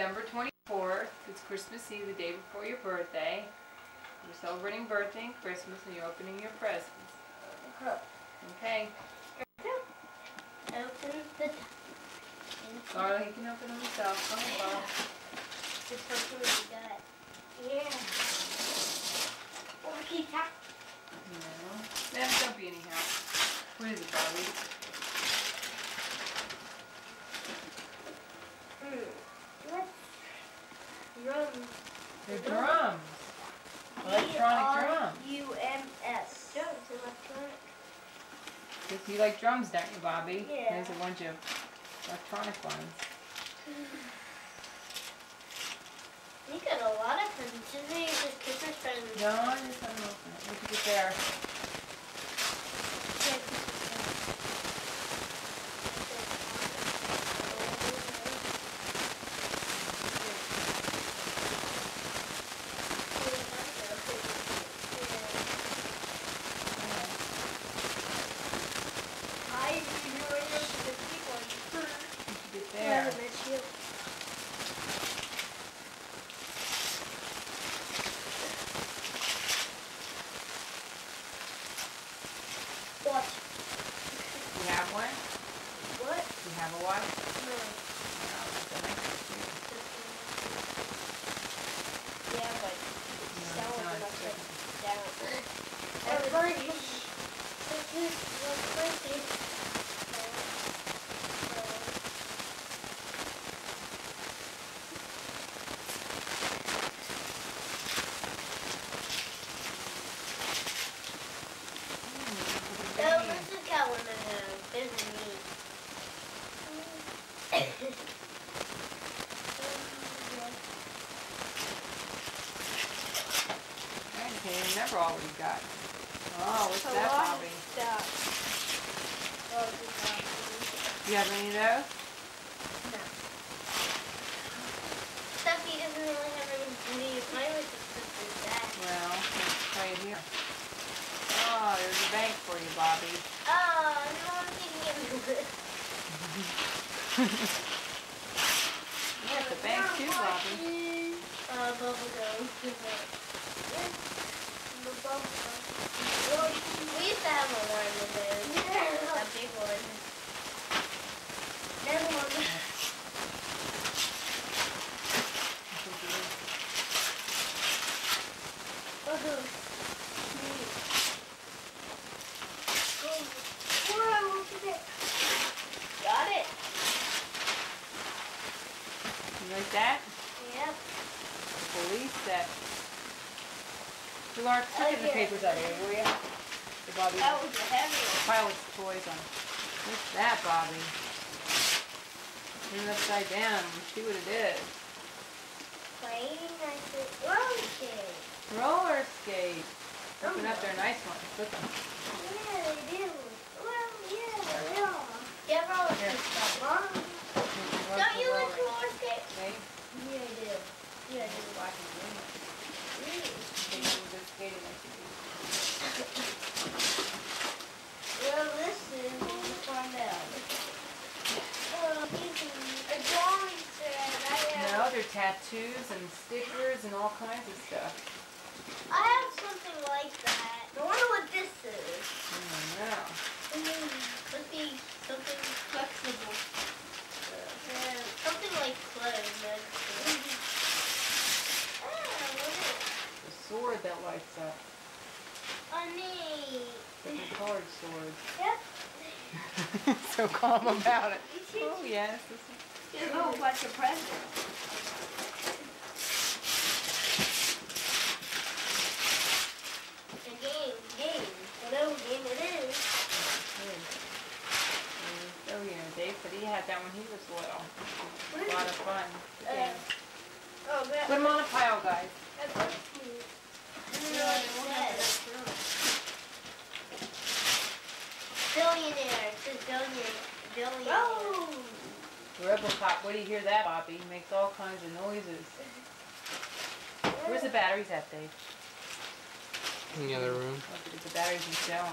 December 24th. It's Christmas Eve, the day before your birthday. You're celebrating birthday and Christmas, and you're opening your presents. Okay. Open the Carla, he can open them himself. Come on, Carla. This first one we got. Yeah. Okay, tap. No. Don't be anyhow. What is it, Bobby? Drums. They're drums. Electronic drums. D-R-U-M-S. Drums, electronic. You like drums, don't you, Bobby? Yeah. There's a bunch of electronic ones. You got a lot of presents. Isn't it just Christmas presents? No, I just haven't opened it. Look at it there. Watch. You have one? What? You have a watch? No. Yeah, but that one's not good. I can't remember all we got. Oh, what's that, Bobby? You have any of those? No. Stuffy doesn't really have anything to play with the that. Well, let's try it here. Oh, there's a bank for you, Bobby. Oh, no one can give me this. Yeah, it's a bank too, Bobby. Bubble gum. We used to have a one of those. Yeah. A big one. Then one. Got it. You like that? Yep. Police set. You aren't sticking the papers out here, will you? So Bobby, That was a heavy one. pile of toys on. What's that, Bobby? Turn it upside down and see what it is. Playing like this. Roller skate. Roller skates. Open up their nice ones. Look at them. Yeah, they do. Well, yeah. Yeah, roller skate, Mom. Don't you like roller skates? Okay. Yeah, I do. Yeah, I do. Watching them. They know good skating like you do. Well, this is what we find out. A drawing set. No, they're tattoos and stickers and all kinds of stuff. I have something like that. I wonder what this is. I don't know. Could be something flexible. Something like clay. The sword that lights up. Neat. Different colored swords. Yep. So calm about it. Oh yes. There's a whole bunch of presents. A game. Whatever game it is. Oh yeah, Dave said he had that when he was little. A lot of fun. Put them on a pile, guys. Billionaire. It says billionaire. Oh. Robocop, what do you hear that, Bobby? He makes all kinds of noises. Where's the batteries at, Dave? In the other room. Look at the batteries in cell.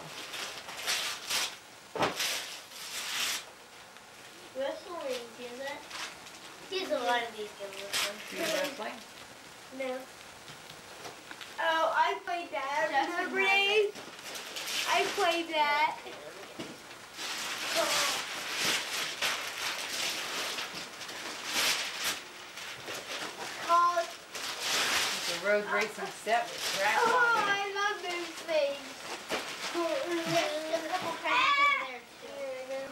Wrestling, is that? She has a lot of these games. Do you wrestling? No. Oh, I played that. Remember days? I played that. Called. The road racing set with track Oh, on it. I love those things. There's a couple presents in there too.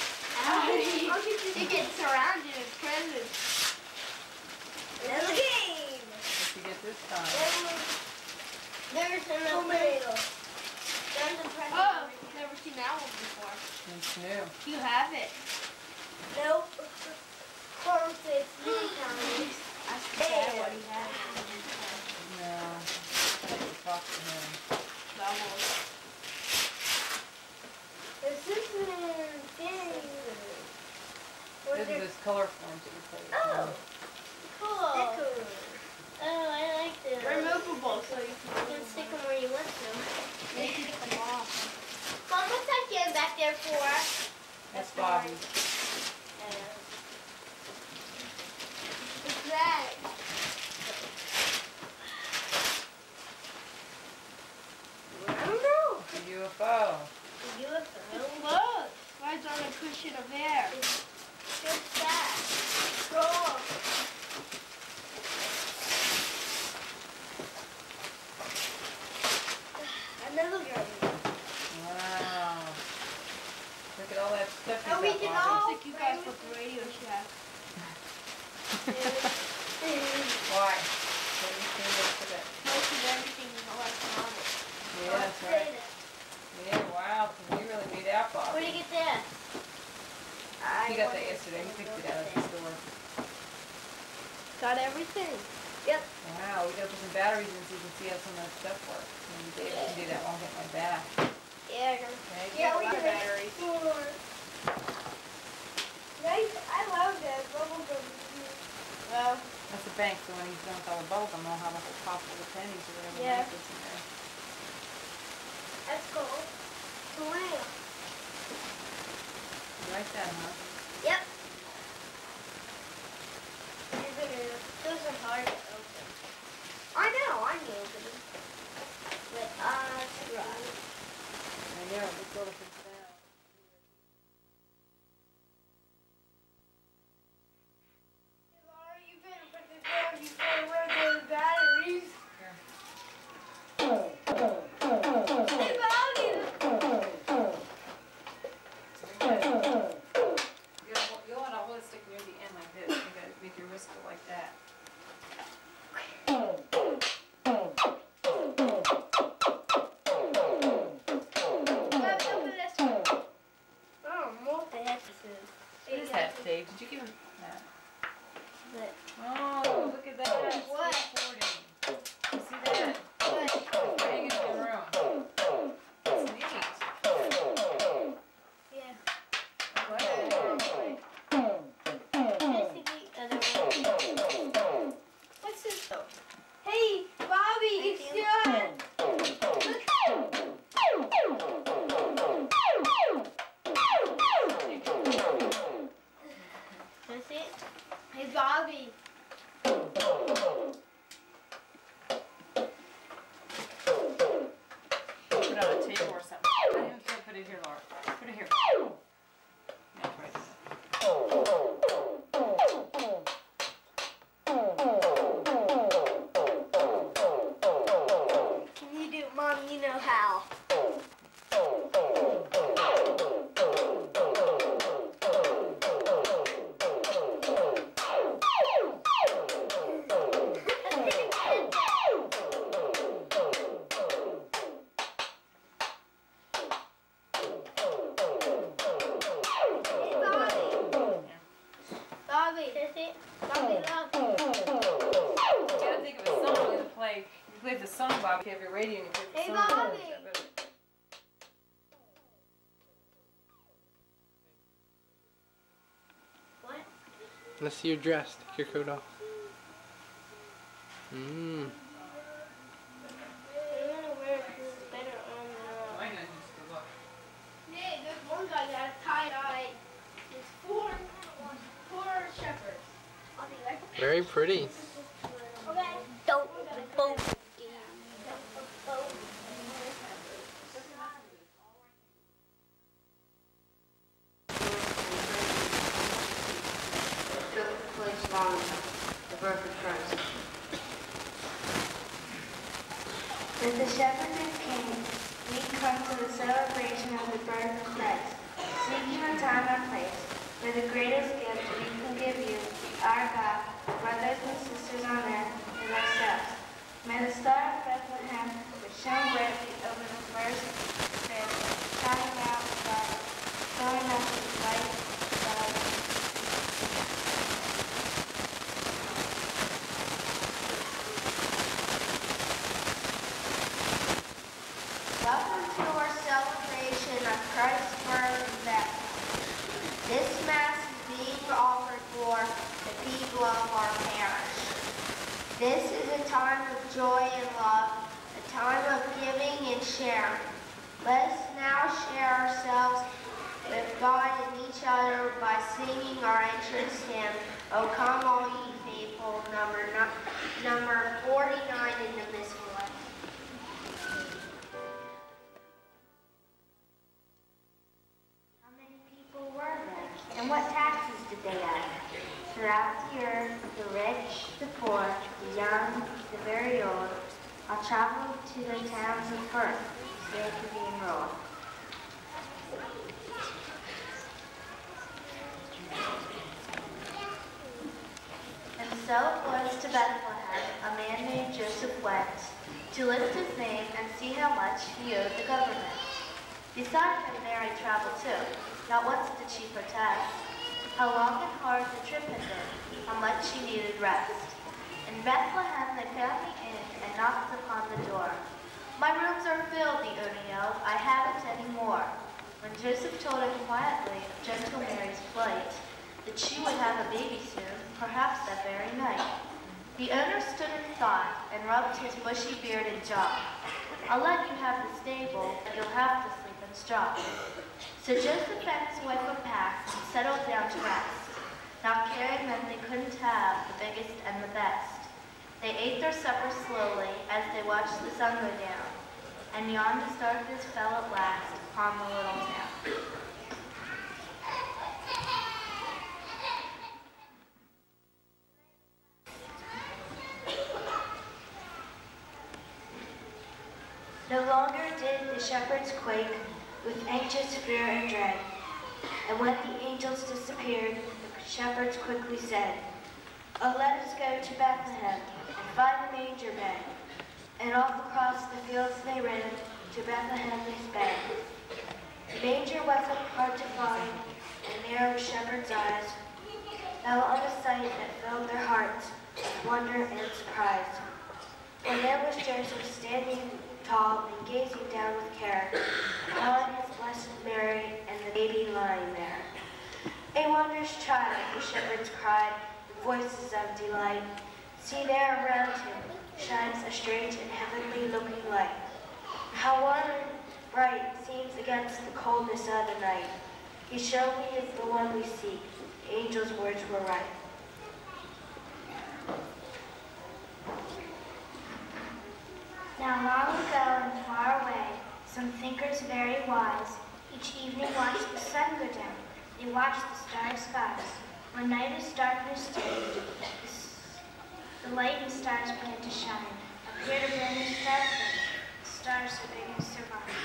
You get surrounded in presents. There's a game. What you get this time? There's an tomato. There's a present. Oh, never seen that one before. It's new. You have it. Nope. Corn fits many times. Ask Dad what he has. No. I have to talk to him. Doubles. This is thing. This is those color forms that you play with. Oh. Cool. Stickers. Oh, I like this. Removable, so you can stick them where you want to. They can get them off. Mom, what's that can back there for? That's Bobby. What's that? I don't know. A UFO. Look, rides on a cushion of air. What's that? Cool. Another girl. Wow. Look at all that stuff you And we got, can Bobby. all stick you guys with the Radio Shack. Why? What do you think most of it? Most of everything is electronic. Yeah, that's right. Yeah, wow. You really made out, Bobby. Where did you get that? He got that yesterday. He picked it out at the store. Got everything. Yep. Wow, we gotta put some batteries in so you can see how some of that stuff works. Maybe David can do that while I get my back. Yeah, Okay, yeah, we got a lot did of batteries. Nice. I love that bubble gum. Well, That's the bank, so when he's done with all the bubble gum, they'll have a whole pot full of pennies or whatever Yeah. he puts in there. that's cool. Wow. You like that, huh? Yep. Those are hard to open. I know, I can open them. But I try. I know, let's go to fix that. Laura, you better put this down before we run out of batteries. Hey, Bobby! You'll want to hold it stick near the end like this. You gotta make your wrist go like that. Let's open this one. Oh, what the heck this is? What is that, Dave? Did you give him that? What? Oh, look at that. What? Recording. You see that? What? Bring it in your room. It's neat. Yeah. I like it. What's this though? Hey, Bobby, it's done. That's it. Hey, Bobby. Put it on a table or something. Put it here, Laura. Put it here. Yeah, right there. Can you do it, Mom? You know how. Bobby, that's it. Bobby, love. You gotta think of a song to play. You play the song, Bobby. If you have your radio and you play the Hey, song. Bobby. What? Let's see your dress. Take your coat off. Mmm. I wanna wear this better on the... I know, just to look. Yeah, there's one guy got a tie-dye. There's four shepherds. Very pretty. Don't. Took place long the birth of Christ. With the shepherds came, we come to the celebration of the birth of Christ, seeking a time and place where the greatest gift we can give you, our God, brothers and sisters on earth, is ourselves. May the star of Bethlehem, which shone brightly over the first fair, shining out above, showing us its light side. Welcome to our celebration of Christ's birth and baptism. This Mass is being offered for the people of our parish. This is a time of joy and love, a time of giving and sharing. Let us now share ourselves with God and each other by singing our entrance hymn, O Come All Ye Faithful, number 49 in the Missal. And what taxes did they add? Throughout the earth, the rich, the poor, the young, the very old, all traveled to the towns of birth so they could be enrolled. And so it was to Bethlehem, a man named Joseph went to lift his name and see how much he owed the government. Beside him Mary traveled too. Not once did she protest how long and hard the trip had been, how much she needed rest. In Bethlehem they found the inn and knocked upon the door. My rooms are filled, the owner yelled. I haven't any more. When Joseph told him quietly of gentle Mary's plight, that she would have a baby soon, perhaps that very night, the owner stood in thought and rubbed his bushy bearded jaw. I'll let you have the stable, but you'll have to sleep in straw. So Joseph and his wife unpacked and settled down to rest, not caring that they couldn't have the biggest and the best. They ate their supper slowly as they watched the sun go down, and yawned as darkness fell at last upon the little town. No longer did the shepherds quake with anxious fear and dread. And when the angels disappeared, the shepherds quickly said, Oh, let us go to Bethlehem and find the manger bed. And off across the fields they ran, to Bethlehem they sped. The manger wasn't hard to find, and narrow shepherds' eyes fell on a sight that filled their hearts with wonder and surprise. For there was Joseph standing tall and gazing down with care upon his blessed Mary and the baby lying there. A wondrous child, the shepherds cried with voices of delight. See there around him shines a strange and heavenly looking light. How warm and bright seems against the coldness of the night. He surely is the one we seek. The angel's words were right. Now long ago and far away, some thinkers very wise each evening watched the sun go down. They watched the starry skies. When night is darkness stayed, the light and stars began to shine. Appeared a brand new star set, the stars so big and so bright.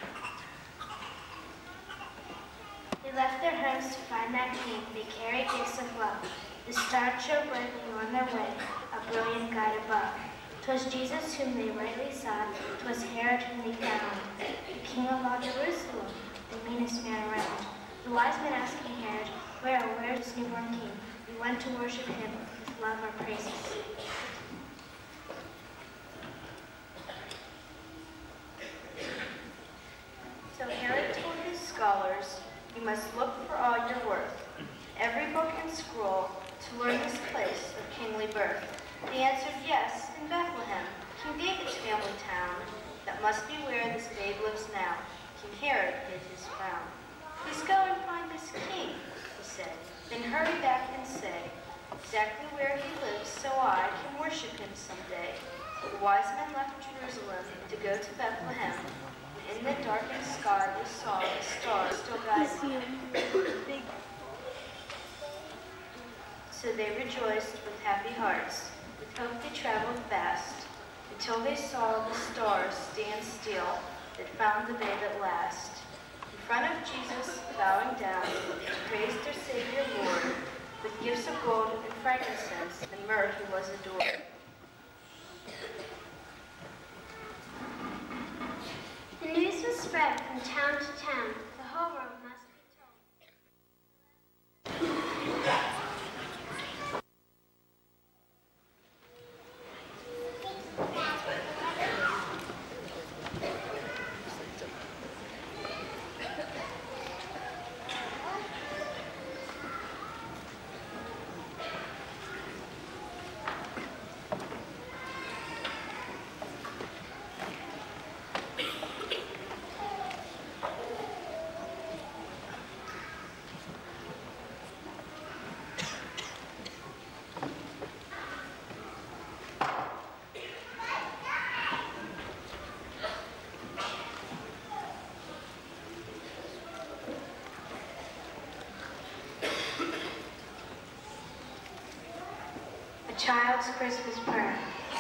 They left their homes to find that king. They carried gifts of love. The stars shone brightly on their way, a brilliant guide above. 'Twas Jesus whom they rightly sought, 'twas Herod whom they found, the king of all Jerusalem, the meanest man around. The wise men asking Herod, where is newborn king? We went to worship him, with love our praises. So Herod told his scholars, you must look for all your worth, every book and scroll, to learn this place of kingly birth. They answered, yes, in Bethlehem, King David's family town. That must be where this babe lives now. King Herod hid his frown. Please go and find this king, he said. Then hurry back and say, exactly where he lives so I can worship him someday. The wise men left Jerusalem to go to Bethlehem. In the darkened sky they saw the star still guiding them. So they rejoiced with happy hearts. With hope they traveled fast, until they saw the star stand still, that found the babe at last. In front of Jesus, bowing down, they praised their Savior Lord. With gifts of gold and frankincense and myrrh he was adored. The news was spread from town to town. The whole world must be A child's Christmas prayer.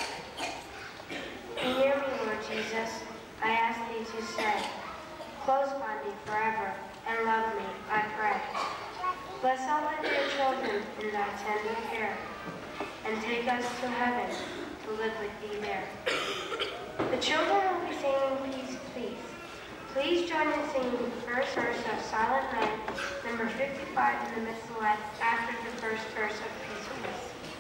Hear me, Lord Jesus, I ask thee to stay close by me forever, and love me, I pray. Bless all thy dear children in thy tender care, and take us to heaven to live with thee there. The children will be singing Peace, Please. Please join in singing the first verse of Silent Night, number 55 in the Missal after the first verse of Peace, Please.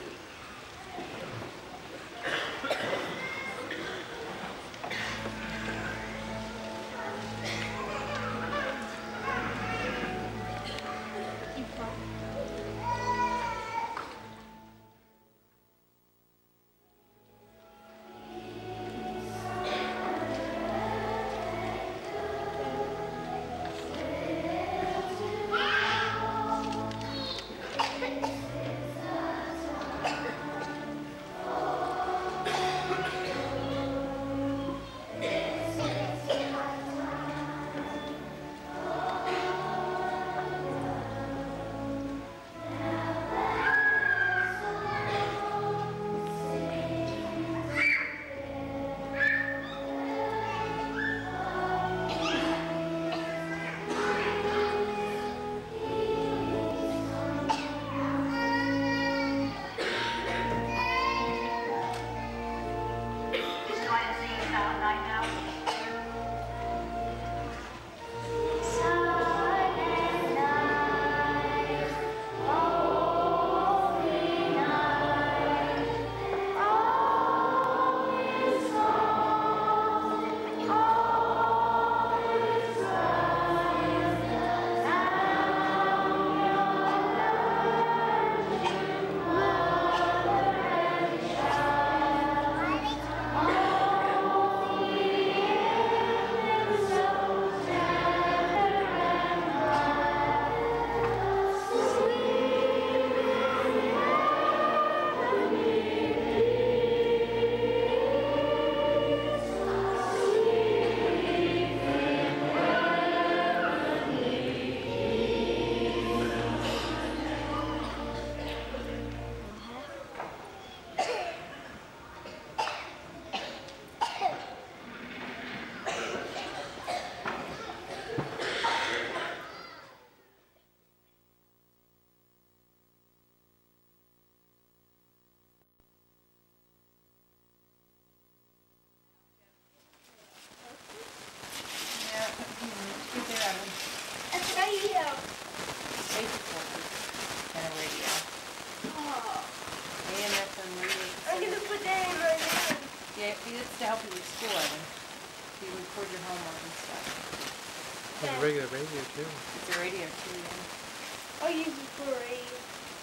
It's to help you with school, Evan. You record your homework and stuff. There's a regular radio too. It's a radio too, yeah. I'll use it for radio.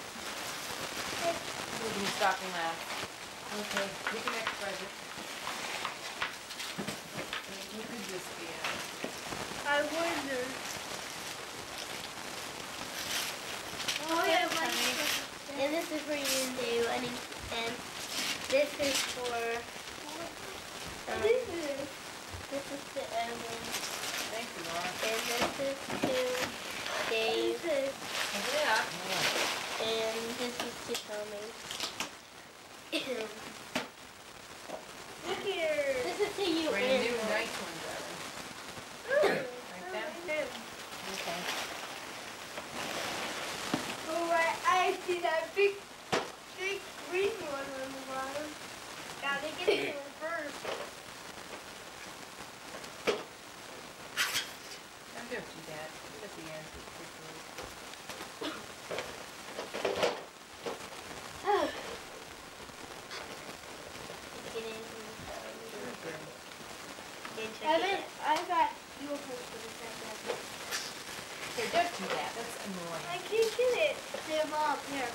We can stop and laugh. Okay, take your next present. What could this be? I wonder. Oh, yeah, honey. and this is for is for. This is to Evan. Thank you, Laura. And this is to Dave. Yeah. And this is to Tommy. Look here. This is to you. Brand new, nice one, Evan. Like that? Okay. Alright, I see that big green one on the bottom. Now they get to reverse. Don't do it, Dad. Look at the end. Evan, I got your post for the second. Here, don't do that. That's annoying. I can't get it. They're mom. Here.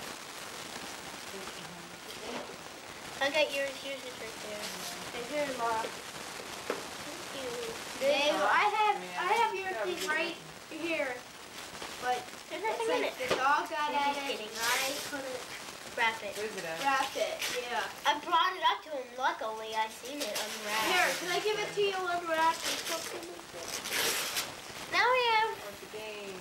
I got yours. Yours is right there. And here's mom. Thank you. Dave, I have your thing right here. But There's it's nothing in like it. the dog got I'm at just it kidding. and I couldn't Wrap it. Where's it at? wrap it. Yeah. I brought it up to him. Luckily, I seen it unwrapped. Here, can I give it to you unwrapped and something like that? Now we have. What's the game?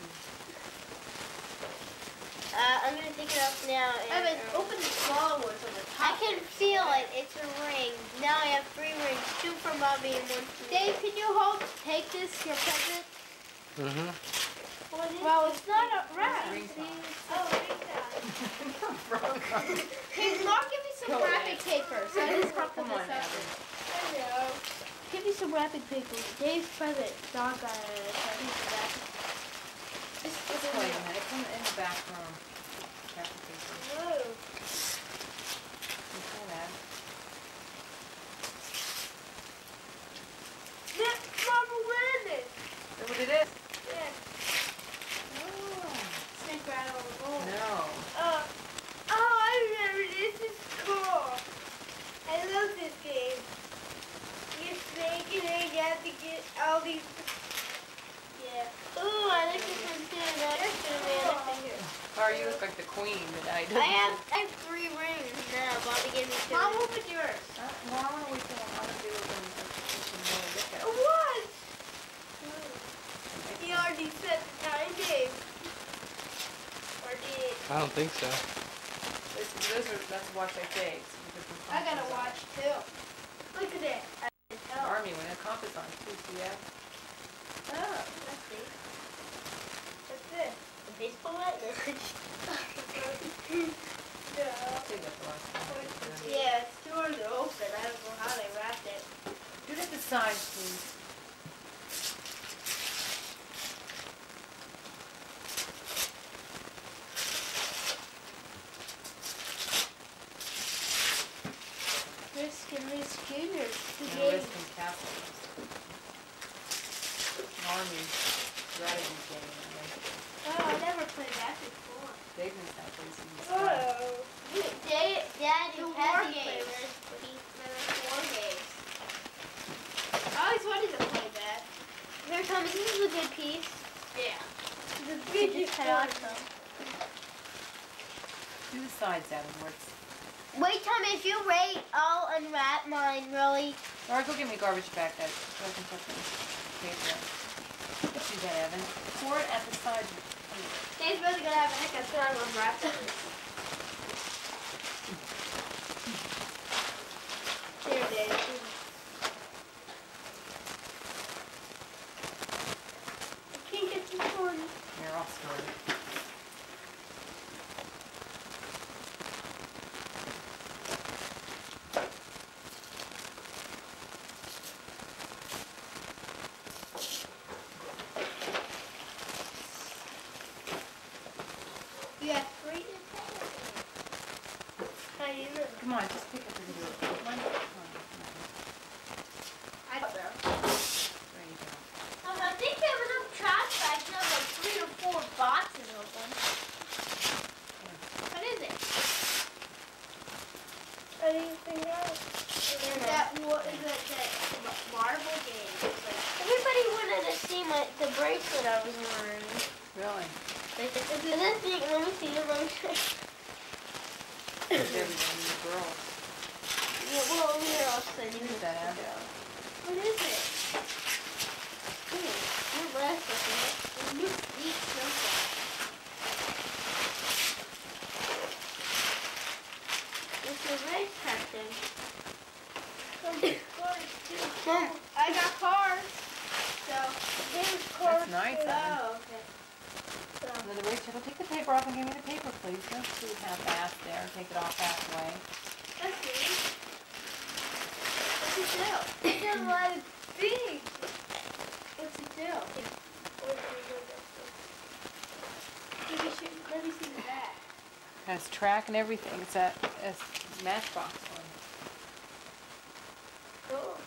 I'm gonna take it off now. And, Evan, open the small ones on the I top. can feel it. It's a ring. Now I have 3 rings. 2 for Bobby and 1 for me. Dave, can you take this, your present? Mm-hmm. Well, it's not a wrap. Ring size. Oh, ring size. Wrong. Hey, Mom, give me some Go wrapping paper. So I just crumple Come on, this up. Evan. I know. Give me some wrapping paper. Dave's present. Dog got it. Let's play a minute. Come in the back room. Wrapping paper. Whoa. What's that? Mama, where is it? Is that what it is? Yeah. Snake rattle. Oh. No. I remember. This is cool. I love this game. You snake and then you have to get all these. Yeah. Ooh, I like this one too. That's good, man. Look at here. Laura, you look like the queen tonight. I have 3 rings now. Bobby gave me 2. Mom, open yours. Well, I want to wait till I want to do it when we can really look at it. What? He already set the time, Dave. Or did? I don't think so. That's watch like Dave's. I gotta watch too. Look at it. Army when the comp is on too, see that? Oh, Let's see. what's this? The baseball bat? No. I'll take that for last time. Yeah, it's doors are open. I don't know how they wrapped it. Do it at the sides, please. Risk and Risk Junior. And Risk and Castle. Army strategy game. Oh, I never played that before. Dave knows that place. Oh. Dad, The you war had me play games. this. War games. I always wanted to play that. Here, Tommy, this is a good piece. Yeah. The You big just cut off some. Do the sides out of where it's... Wait, Tommy, if you wait, I'll unwrap mine, really. Laura, go get me a garbage bag that so I can put the paper. Let's do that, Evan. Pour it at the sides. Dave's really gonna have a hiccup, so I'm gonna wrap it. Here, Dave. I can't get this one. Here, I'll start it. You have 3 to How do you know? Come on, just pick up and do it. Come on. I don't know. There you go. I think there was a trash bag. There was like 3 or 4 boxes open. What is it? Anything else? What is it? That marble game. It's like, Everybody wanted to see the bracelet I was wearing. Really? And then see, let me see the bracelet. There's everything in the girls. well, here I'll send you Who's this that? video. What is it? You're restless, man. You eat something. It's a race testing. Mom, I got cars. So, there's cars. That's nice, too. Evan. Oh, okay. So, Another way, Cheryl, take the paper off and give me the paper, please. Don't do it half-assed there. Take it off halfway. let's see. What's it do? It's a lot of things. What's it do? Let me see the back. Has track and everything. It's a Matchbox one. Cool.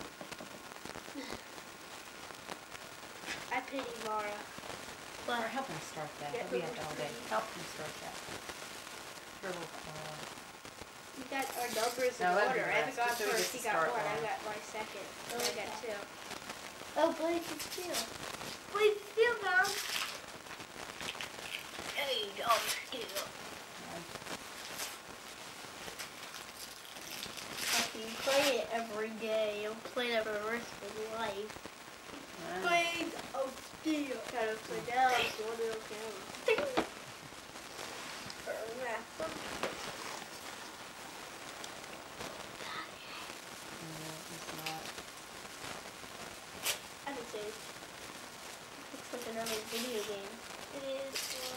I pity Laura. Or help him start that. Yeah, He'll be at but all day. Help him start that. Dribble. We got our numbers in No, that'd be order. Evan best, got just so we first, get he to got start one, I one. got my second, and I got two. Oh, Blake, it's still. Please steal, Mom. Hey, don't steal. You play it every day. You'll play it for the rest of your life. Please, oh, steal. Gotta play down so one little camera. I would say it's like another video game. It is,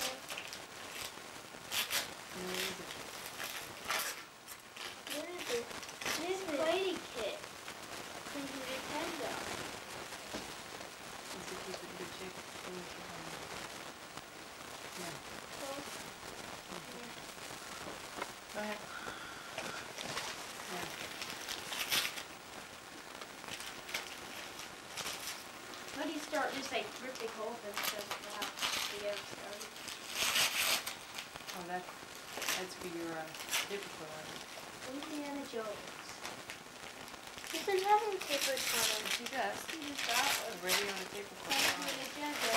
what is it? This lady kit. From Nintendo. Go ahead. How do you start just like ripping holes and stuff without the air started? Oh, that's for your paper clip. Indiana Jones. He's been having papers on him. She does. You just got A radio and a paper clip. Thank on you, it. agenda.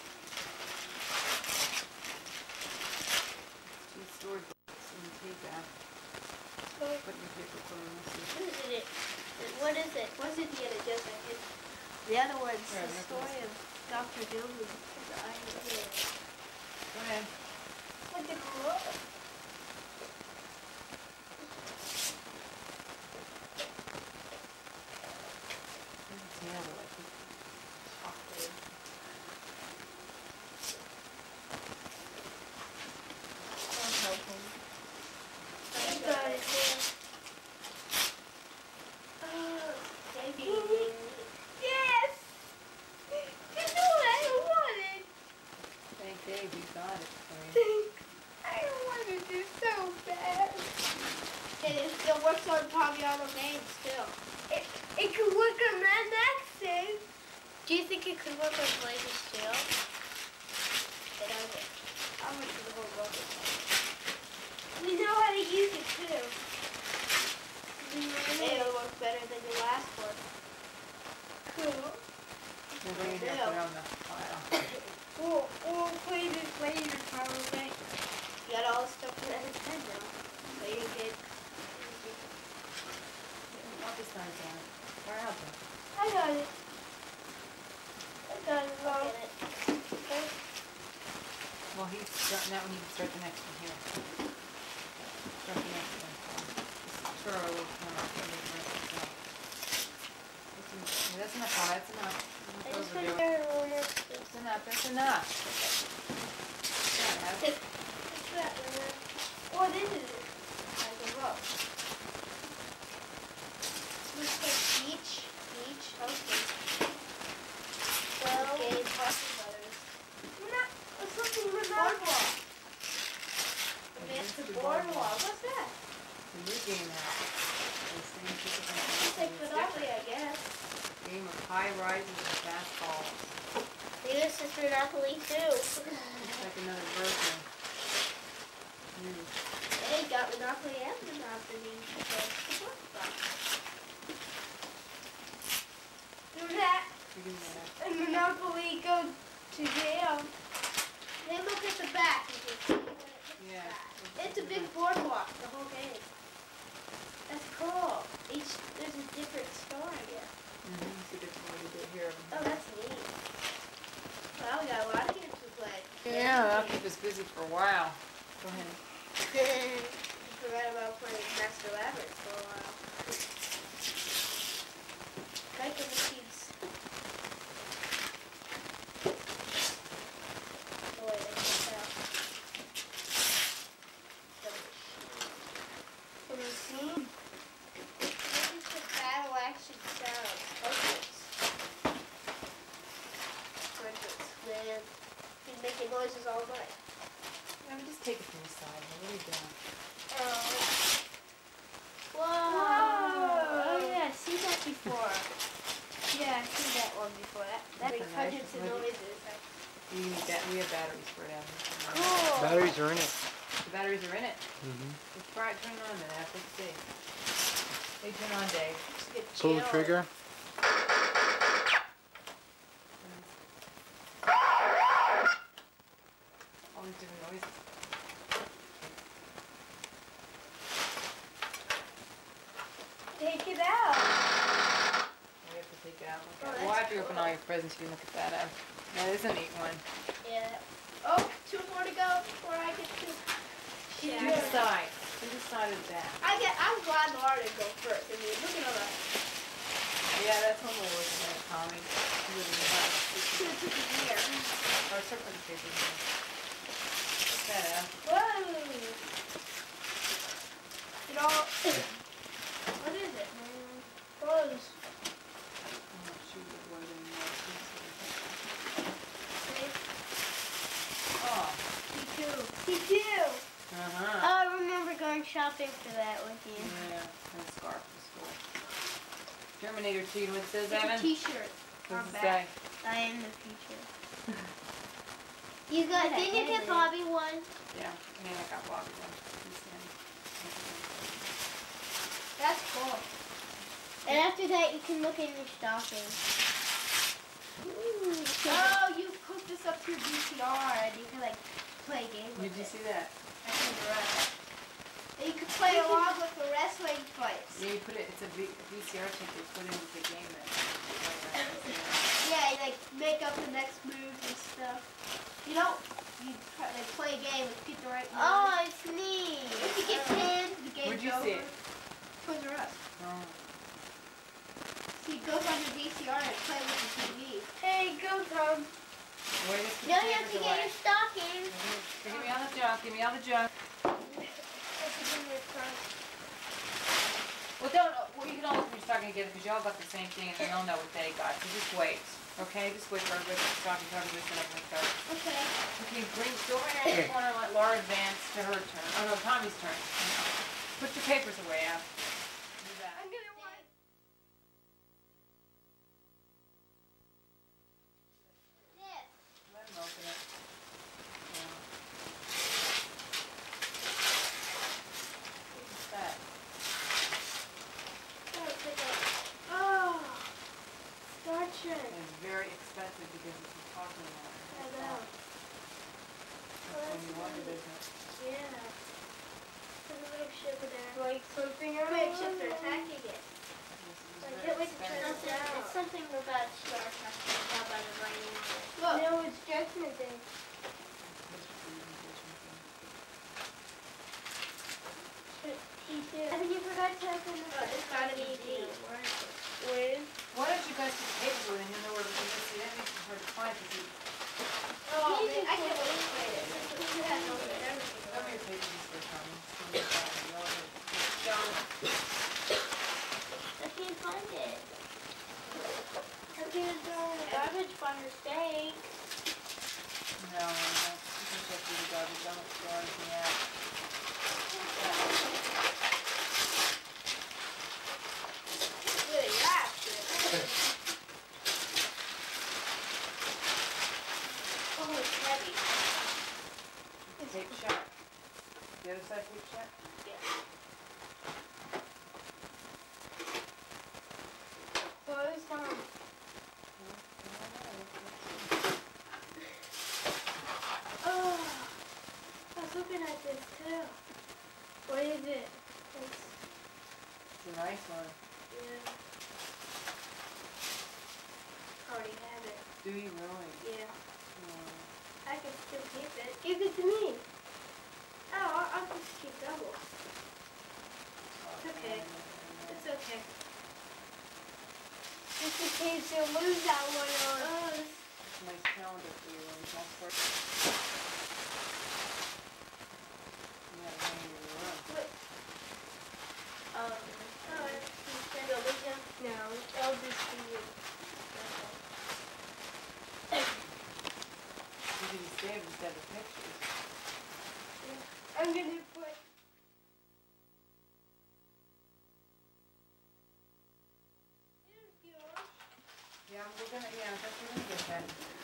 She stored books in the tape app. Put your paper clip on this. What is it? What is it? What's Indiana Jones? I did. The other one's Here, the look at story this. of Dr. Doom and the Iron Man. Go ahead. What the globe? I got it there. Baby. Yes! You know what I wanted? Thank Dave, you got it for you. I wanted it so bad. And it still works on Paviano games still. It could work on Mad Max too. Do you think it could work on Blazers too? It doesn't. I went to the whole world. We know how to use it too. It'll work better than the last one. Cool. We'll bring it here, put it on the file. We'll play this later probably. You got all the stuff for that Nintendo. So you can. I'll just sign down. Where out there? I got it. I got it, Mom. Well, he's starting that one, you can start the next one here. Start the next one. Just throw a little corner off and then the rest of it. That's enough, Paul, that's enough. I Don't just put overdo it. there on it. That's enough, that's enough. Yeah, that's- What's that, Lena? What is it? Like a rope. Looks like beach. Beach. Okay. Well, Okay, Boston Brothers. It's something with boardwalk. It's the boardwalk. What's that? The new game out. This thing is It's different. like Monopoly, I guess. Game of high rises and fast falls. this is Monopoly too. It's like another version. New. They got Monopoly and Monopoly. Do that. Figure that out. And Monopoly go to jail. Then look at the back. You can see what it looks Yeah. like. It's a big boardwalk, the whole game. That's cool. There's a different store, I guess. It's a different way to do it here. Oh, that's neat. Well, we got a lot of games to play. Yeah, that'll keep us busy for a while. Go ahead. I forgot about playing Master Labyrinth for a while. Like the machines. Oh, wait, I can't tell. The machine. What is the battle action sound? Man, he's making noises all night. Yeah, just take it from the side. What are you doing? Whoa! Oh yeah, I've seen that before. Yeah, I've seen that one before. That makes hundreds of noises. We have batteries for it out here. Cool. Batteries are in it. The batteries are in it. Mm-hmm. Let's try it. Turn it on then. Let's see. Hey, turn on, Dave. Just get Pull the chill. trigger. All these different noises. Take it out. We have to take it out. and Oh, look at it. We'll have to open all your presents. You can look at that up. That is a neat one. Yeah. Oh, 2 more to go before I get to. Do the side. Do the side of that. I'm glad Laura didn't go first. I mean, look at all that. Yeah, that's one we're looking at, Tommy. You wouldn't have Should have took it here. or something paper here. Look that up. Whoa! It all. What is it? Close. I'm not sure what it was. Oh. T2. Uh-huh. Oh, I remember going shopping for that with you. Yeah, and a scarf for school. Terminator 2, you know what it says, It's a Evan? t-shirt. What Or does it say? back. I am the future. You got, didn't you get Bobby one? Yeah, and I got Bobby one. He's in. That's cool. And after that, you can look in your stocking. Oh, you hooked this up to your VCR and you can like play a game with Did you it. see that? That's in the rest. And you can play along with the wrestling fights. Yeah, you put it, it's a VCR tape you put in with the game that. Yeah, you like make up the next moves and stuff. You don't, you try, like play a game and get the right move. Oh, it's neat. If you get pinned, the game's Where'd you over. see it? Toys R Us. Oh. So you go on your VCR and play with the TV. Hey, go Tom. Where is the No, you have papers to away? get your stocking. Give me all the junk, give me all the junk. Well, well, you can all look at your stocking together because y'all got the same thing and they all know what they got. So just wait, okay? Just wait for everybody to stocking talking to us and I can start. Okay. Okay, bring go right in the corner and let Laura advance to her turn. Oh no, Tommy's turn. Put your papers away, Al. Do that. I'm gonna want. This. Let him open it. Yeah. What's that? Oh, Star Trek. It's very expensive because it's a talking one. I know. That's when you wanted, isn't it? Yeah. There's a little ship in there. Like something or big ships are attacking it. I can't wait to try this out. It's something about Star Trek. About the writing on it. Look. No, it's Judgment Day. I think you forgot to open this. Oh, it's gotta be D. When? Why don't you guys put the papers away and he'll know where everything is? See, that makes it hard to find because you Oh, man, I can't wait to play it. You have to open everything. Cover your papers first, Tommy. I can't find it. I can't throw in the garbage by mistake. No, no, no. You can check through the garbage. Don't throw anything out. Really wrapped it. Oh, it's heavy. Tape shut. The other side tape shut? Yeah. Closed on. Oh, I was looking at this too. What is it? a nice one. Yeah. Already have it. Do you really? Yeah. Oh. I can still keep it. Give it to me. Oh, I'll just keep double. It's okay. It's okay. Just in case you lose that one on. Oh, It's a nice calendar for you. It's all for you. You gotta hang it in your room. No, I'll just see you. You can just save instead of pictures. I'm gonna put. Yeah, we're gonna get that.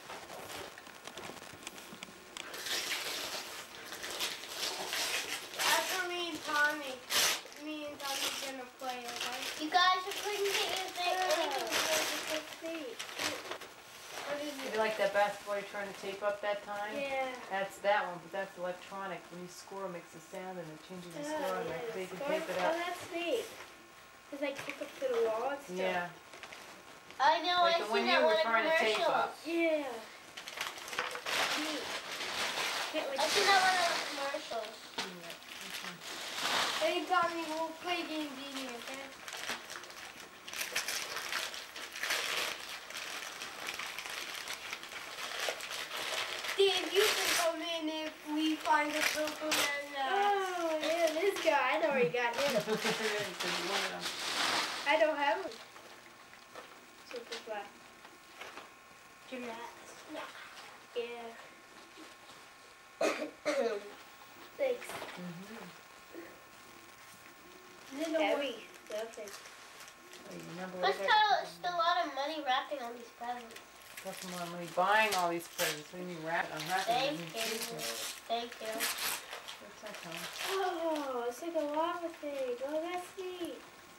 After me and Tommy's gonna play, okay? You guys are couldn't get anything What is Maybe like that basketball you're trying to tape up that time? Yeah. That's that one, but that's electronic. When you score, it makes a sound and it changes the score on there. They can tape it Oh, up. that's neat. It's like hook up to the wall and stuff. Yeah. I know, Like I the seen one that you were one in trying to tape commercials. up. Yeah. Neat. Can't wait I to seen that one in commercials. Hey, Tommy, we'll play games eating, okay? Dave, you can come in if we find a Superman. Oh, yeah, this guy. I already got him. I don't have him. Superfly. Gymnastics. Yeah. Thanks. Heavy. Okay. Oh, you remember Let's what spend a lot of money wrapping all these presents. That's more money buying all these presents. What do you mean wrap? I'm wrapping Thank them in you. pieces. Thank you. What's that, Tom? Oh, it's like a lava thing. Oh, that's neat.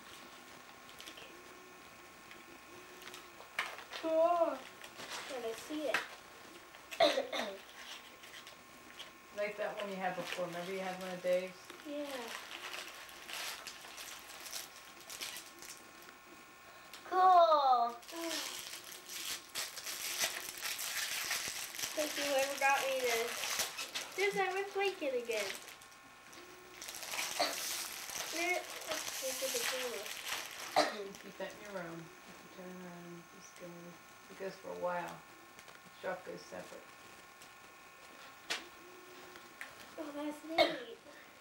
Cool. Can I see it? Like that one you had before. Remember you had one of Dave's? Yeah. Cool. Thank you, whoever got me this. There's that Rick Lincoln again. This is the camera. Keep that in your room. If you turn around, just go. It goes for a while. The truck goes separate. Oh, that's neat.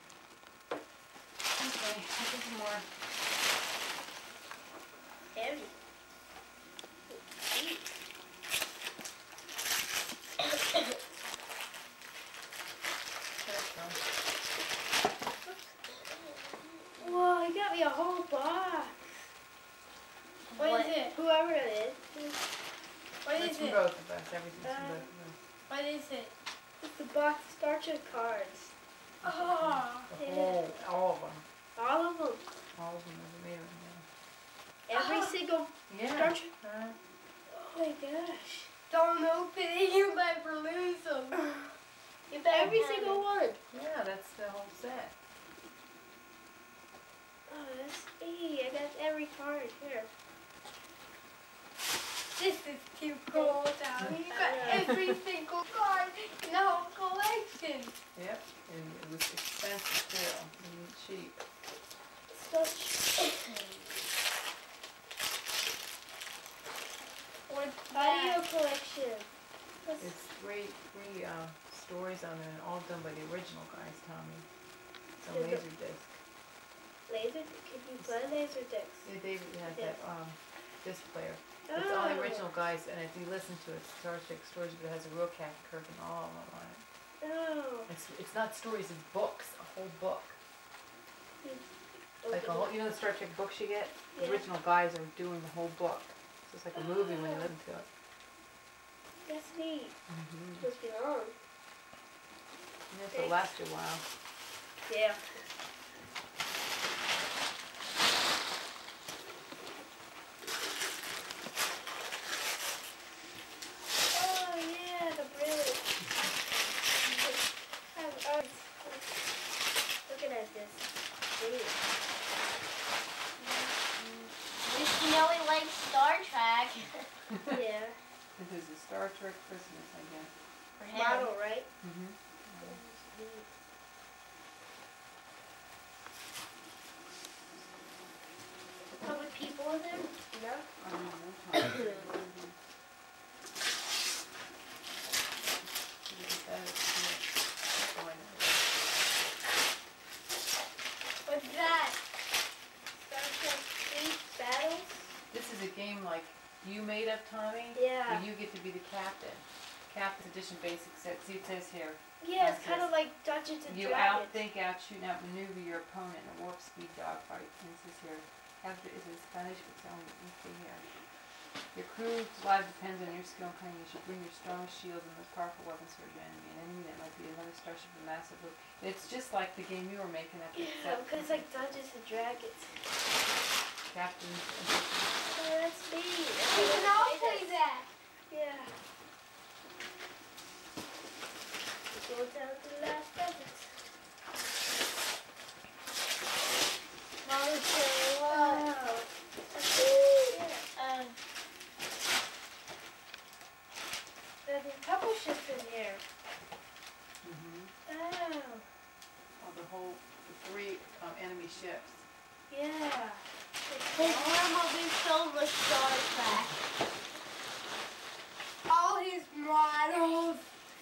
Okay, I think more. Heavy. Whoa, you got me a whole box. What is it? Whoever it is. What It's is from it? both of us. Everything's from both of us. What is it? It's the box of Star Trek cards. Oh, The whole, all of them. all of them. All of them are made of Every single Yeah. Star Trek. Oh my gosh. Don't open it, you never lose them. Every single one. Yeah, that's the whole set. Oh, that's neat. I got every card here. This is too cool, Tommy. You got every single card in the whole collection. Yep. And it was expensive too. It wasn't cheap. Audio collection. It's three stories on there, and all done by the original guys, Tommy. It's on Is it- Laserdisc. Laser? Can you play laser discs? Yeah, David has Yeah. that disc player. It's all the original guys, and if you listen to it, it's Star Trek stories, but it has a real Captain Kirk and all of them on it. Oh. It's not stories, it's books, a whole book. Like a whole, you know the Star Trek books you get? The Yeah. original guys are doing the whole book. So it's like a movie when you listen to it. That's neat. Mm-hmm. Must be long. This will last you a while. Yeah. Oh yeah, the bridge. Looking at this. Neat. for Christmas, I guess. For him. Model, right? Mm-hmm. How many people are there? No. I don't know. What's that? Star Trek Fleet Battles? This is a game like you made up, Tommy. Yeah. Where you get to be the captain. Captain's Edition Basic Set. See, it says here. Yeah, it's kind of like Dungeons and You Dragons. outthink, outshoot, and outmaneuver your opponent in a warp speed dogfight. And it says here, is a Spanish its own. Let's see here. Your crew's life depends on your skill and cunning. You should bring your strongest shields and most powerful weapons towards your enemy. An enemy that might be another starship with massive loot. It's just like the game you were making up. Yeah, because it's like Dungeons and Dragons. Captain's Oh, that's neat. We can all play that. Yeah. Go down to the last sentence. Voluntary Wow. love. Yeah. There's a couple ships in here. Mm-hmm. Oh. Oh, the three enemy ships. Yeah. His room will be filled with Star Trek. All his models.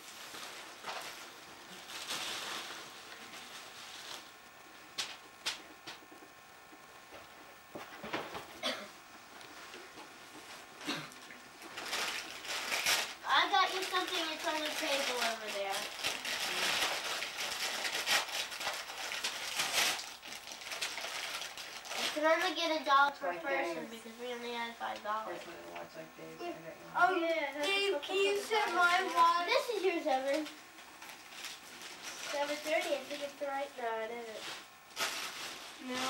I got you something. It's on the table over there. You can only get $1 per Like person Dave's. because we only had $5. That's what it'll watch like Dave's. I got you. Oh, Yeah, that's Dave, a can you couple set of my dollars. watch? This is yours, Evan. 7:30. I think it's right. No, it isn't. No.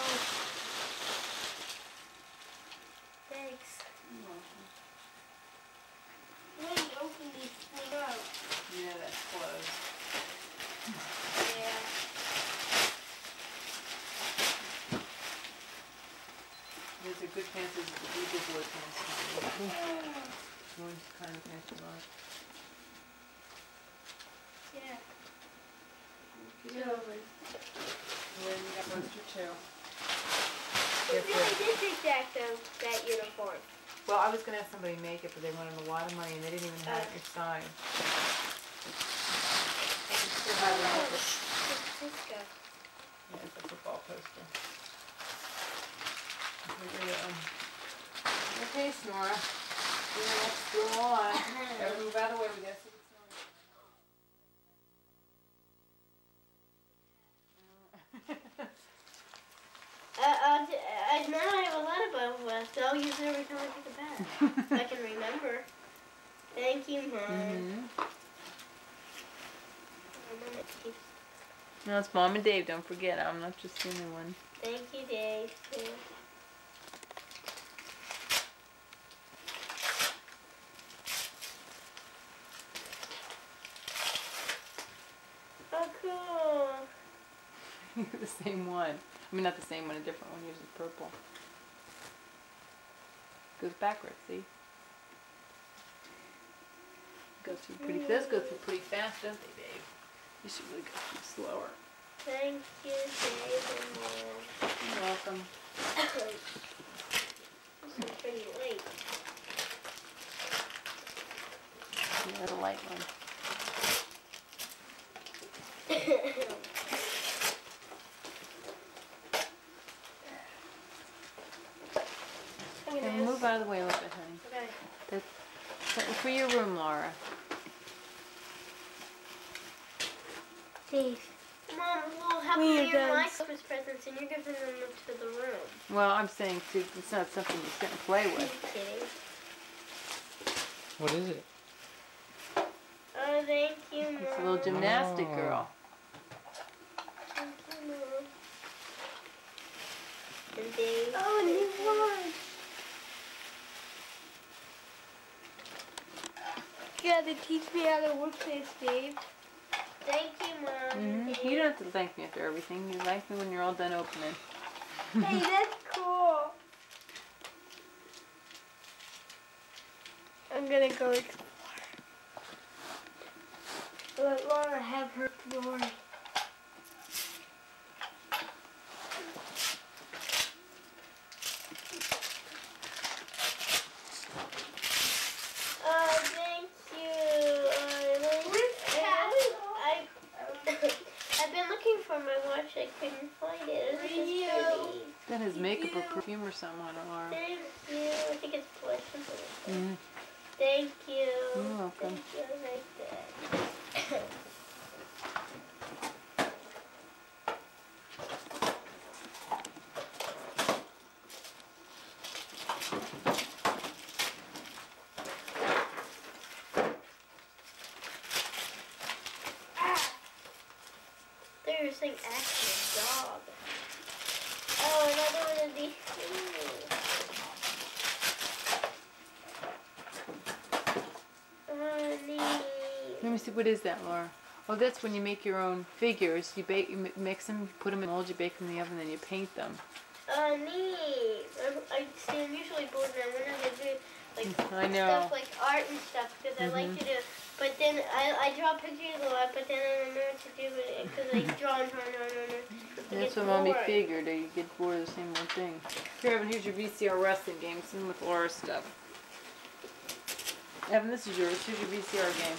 Thanks. You're welcome. Let me open these things up. Yeah, that's closed. Yeah. There's a good chance there's a Ouija board kind of one kind of fancy like. Yeah. And then you got roaster too. He really did take that uniform. Well, I was gonna have somebody make it, but they wanted a lot of money and they didn't even have it signed. Still have it on the- Cisco. Yeah, it's a football poster. Okay, Snora. Let's go on. Everyone move out of the way. We gotta see what's going Now I have a lot of bubble left. I'll use it every time I take a bath. I can remember. Thank you, Mom. Mm-hmm. Mom, it keeps- No, it's Mom and Dave. Don't forget. I'm not just the only one. Thank you, Dave. Oh, cool. The same one. I mean, not the same one. A different one. Yours is purple. Goes backwards. See? Goes through pretty. Does go through pretty fast, doesn't it, Dave? You should really go through slower. Thank you, Dave and Mom. You're welcome. This is pretty late. Yeah, the light one. Okay, move out of the way a little bit, honey. Okay. That's something for your room, Laura. Dave. Mom, well, how come We are you're my done. Christmas presents and you're giving them to the room? Well, I'm saying too, it's not something you sit and play Are you with. kidding? What is it? Oh, thank you, Mom. It's a little gymnastic Oh. girl. Thank you, Mom. And Dave. Oh, new one. You gotta teach me how to work this, Dave. Thank you, Mom. and Dave. You don't have to thank me after everything. You thank me when you're all done opening. Hey, that's cool. I'm gonna go explore. Let Laura have her glory. Thank you. I've been looking for my watch. I couldn't find it. It was just pretty. That has makeup or perfume or something on it, Laura. Thank you. I think it's blush. Mm-hmm. Thank you. You're welcome. Thank you. I like that. They're saying action dog. Oh, another one of these. Let me see, what is that, Laura? Oh, that's when you make your own figures. You bake, you mix them, you put them in a mold, you bake them in the oven, then you paint them. Neat. I'm usually bored and I wanted to do like I know. stuff like art and stuff because I like to do. But then I draw pictures a lot, but then I don't know what to do with it because I draw and draw and draw and draw. That's what Mommy figured. You get bored of the same old thing. Here, Evan, here's your VCR wrestling game. Same with Laura's stuff. Evan, this is yours. Here's your VCR game.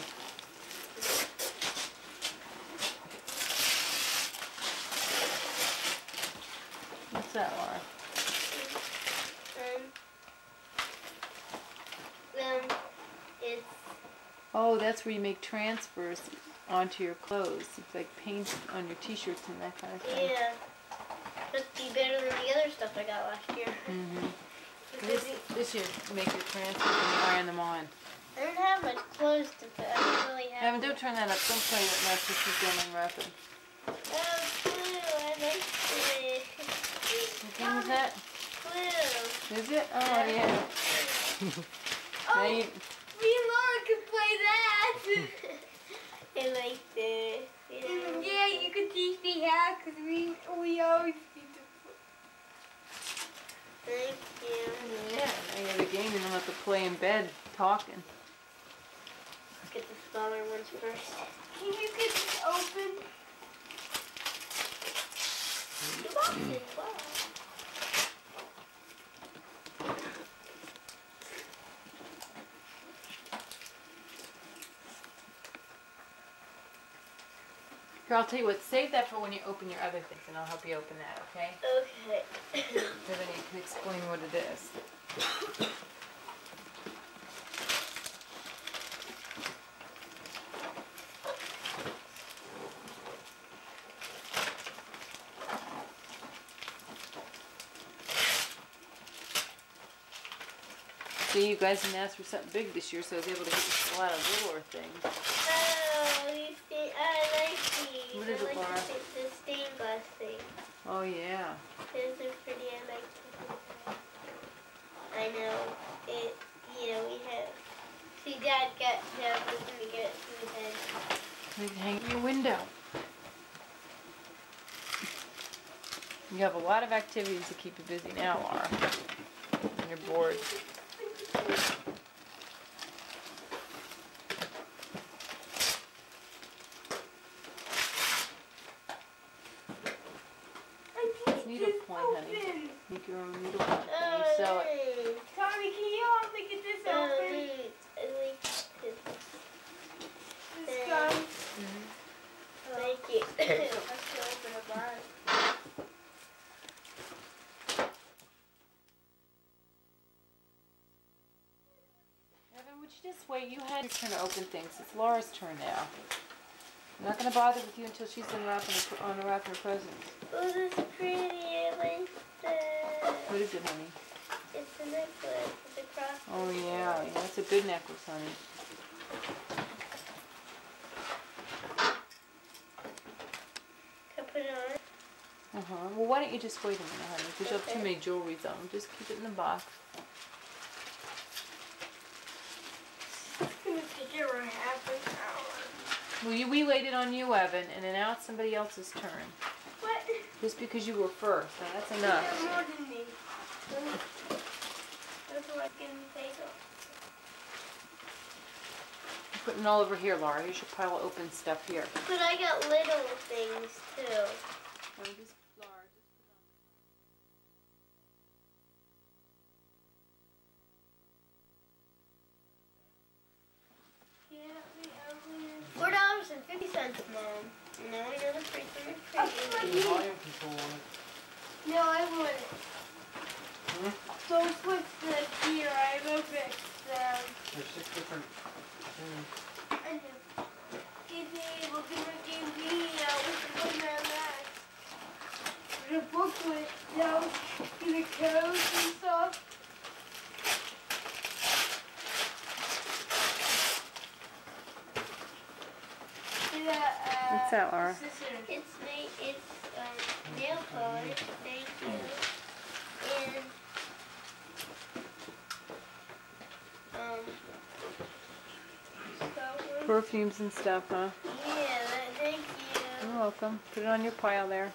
What's that, Laura? It's Oh, that's where you make transfers onto your clothes. It's like paint on your t-shirts and that kind of thing. yeah. Must be better than the other stuff I got last year. This year, you make your transfers and you iron them on. I don't have much clothes to put. I don't really have. Evan, don't turn that up. Don't play that much. This is going rapid. Oh, blue. I like it. What game is that? Blue. Is it? Oh, yeah. Now you, Me and Laura could play that. I like this. Yeah, you could teach me how because we always need to play. Thank you. yeah, now you have a game you don't have to play in bed talking. Let's get the smaller ones first. Can you get this open? The box is well. Here, I'll tell you what. Save that for when you open your other things, and I'll help you open that, okay? Okay. So then you can explain what it is. See, you guys didn't ask for something big this year, so I was able to get you a lot of littler things. Oh, these things. I like these. What is I it, like Laura? the stained glass thing. Oh, yeah. Those are pretty. I like them. I know. It. You know, we have. See, Dad got something to get to his head. You can hang it in your window. You have a lot of activities to keep you busy now, Laura. And you're bored. Needlepoint, honey. Make your own needlepoint and you sell it. Tommy, can you help me get this open? I like this gum. Thank you. Let's go open a bar. Evan, would you just wait? You had your turn to open things. It's Laura's turn now. I'm not going to bother with you until she's unwrapping her presents. Oh, that's pretty. I like that. What is it, honey? It's a necklace. It's a cross. Oh, yeah. Yeah, it's a big necklace, honey. Can I put it on? Uh-huh. Well, why don't you just wait a minute, honey? Because you have too many jewelries on. Just keep it in the box. It's going to take around half an hour. Well, we waited on you, Evan, and then now it's somebody else's turn. What? Just because you were first. Now, that's enough. More than me. That's what I can take off. putting it all over here, Laura. Here's your pile of open stuff here. But I got little things too. $4.50, Mom. No, you're the free for There's volume control on it. No, I want it. Don't switch the gear. I will fix them. There's 6 different things. I know. Look at my TV. What's on that? The booklet tells you the codes and stuff. What's that, Laura? It's nail polish. Thank you. And Perfumes and stuff, huh? yeah, thank you. You're welcome. Put it on your pile there.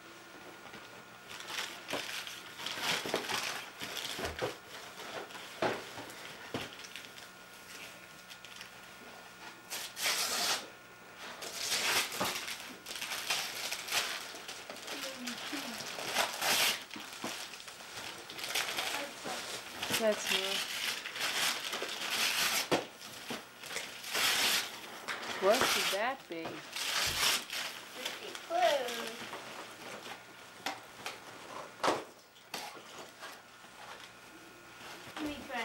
That's new. What should that be? Clothes. Let me try.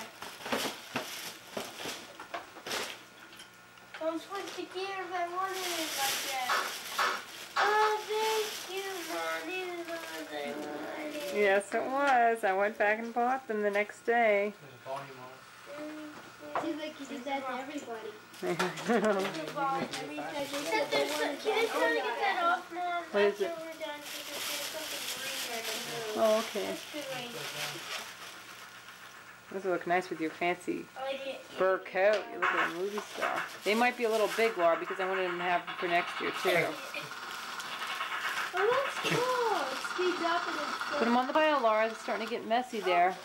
Don't switch the gear if I wanted it like that. Oh, thank you, Mom. These are the ones I wanted. Yes, it was. I went back and bought them the next day. There's a volume on it. Seems like you did that to everybody. What Except there's some, can I try to get that off, Mom? What is it? After we're done, because there's something green there to move. Oh, okay. That's good, right? Those look nice with your fancy I like it. fur coat. You look like a movie star. They might be a little big, Laura, because I wanted them to have them for next year, too. Oh, that's cool. It speeds up and it's Put them on the pile, Laura. It's starting to get messy there.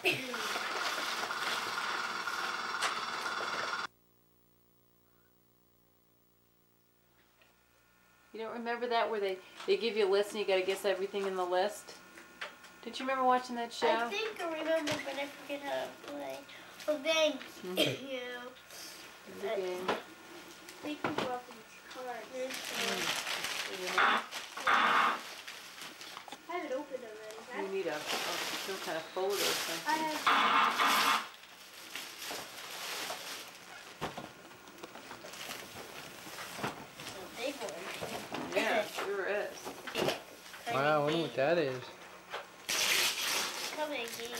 You don't remember that where they give you a list and you got to guess everything in the list? Did you remember watching that show? I think I remember, but I forget how to play. Well, thank you. It's a game. Thank you for all these cards. I haven't opened them You need some kind of folder or I something. have. A big one. Yeah, sure is. Wow, I wonder what that is. Come again.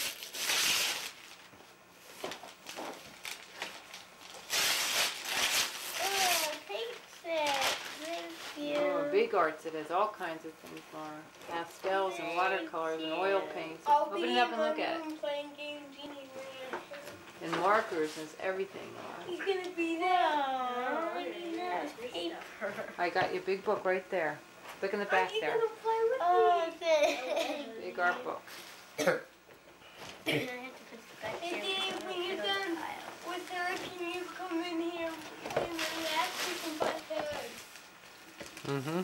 Oh, paint set. Thank you. Oh, Big Arts, it has all kinds of things, Laura. Pastels and watercolors and oil paints. I'll Open be it up in and my look at it. room playing games anywhere. And markers and everything, Laura. He's gonna be there. I need that paper. I got your big book right there. Look in the back there. Play with oh, thanks. Big art book. Hey Dave, when you're done with her, can you come in here and relax? You can butt heads. Mm-hmm.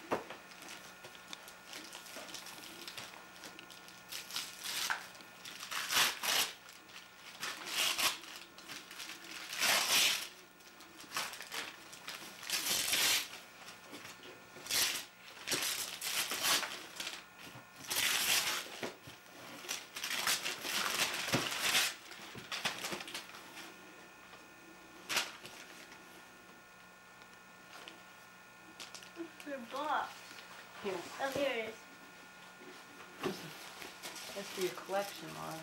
Your box. Here. Oh, here it is. That's for your collection, Laura.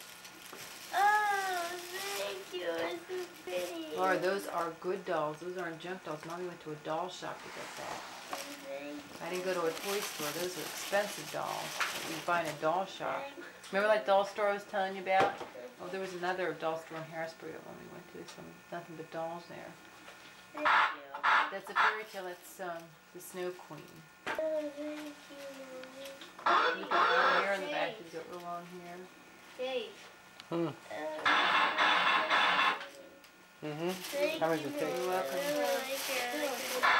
Oh, thank you. It's so pretty. Laura, those are good dolls. Those aren't junk dolls. Mommy went to a doll shop to get that. I didn't go to a toy store. Those are expensive dolls that you buy in a doll shop. Remember that doll store I was telling you about? Oh, there was another doll store in Harrisburg when we went to. Nothing but dolls there. Thank you. That's a fairy tale. That's the Snow Queen. Oh, thank you. You got long hair in the back. You got real long hair. Dave. Hmm. Mm-hmm. Thank How was you, the taste? Mom. You're welcome. I like it. I like it.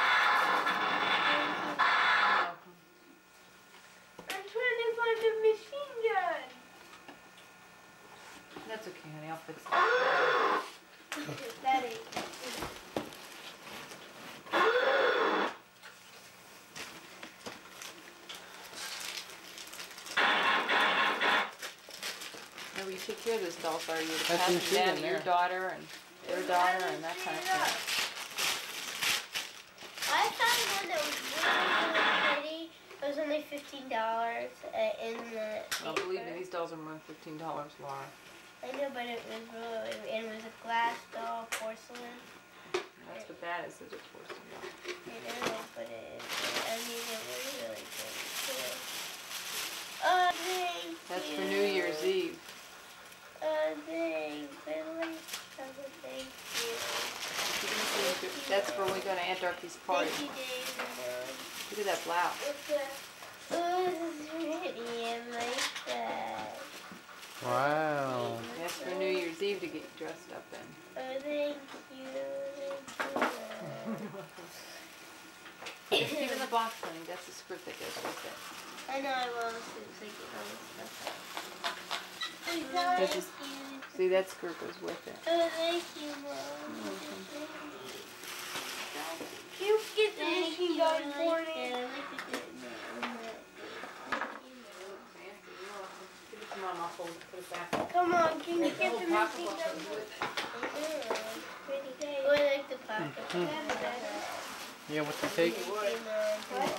I'm trying to find a machine gun. That's okay, honey. I'll fix it. Daddy. How will you take care of this doll, are you? To That's pass when it she's down in to your there. daughter and their daughter and that kind of thing. I found one that was really, really pretty. It was only $15 in the Well, believe me, paper. these dolls are more than $15, Laura. I know, but it was really, and it was a glass doll, porcelain. That's what that is a porcelain doll. I know, but I mean, it was really good too. Oh, thank That's you. for New Year's Eve. Oh, thanks. I like that. Thank you. That's for when we go to Aunt Dorothy's party. Thank you, David. Look at that blouse. Oh, this is pretty. I like that. Wow. That's for New Year's Eve to get dressed up in. Oh, thank you. Just keep in the box, honey. That's the script that goes with it. I know I will as soon as I get all this stuff out. That's just- See, that skirt goes with it. Oh, thank you, Mom. Can you get the machine gun for me? Mom, I'll fold it, put it back. Come on, can you get the Little machine pocket gun watch for me? with it. Oh, I like the pocket. Yeah, what's the take? Thank you, Mom.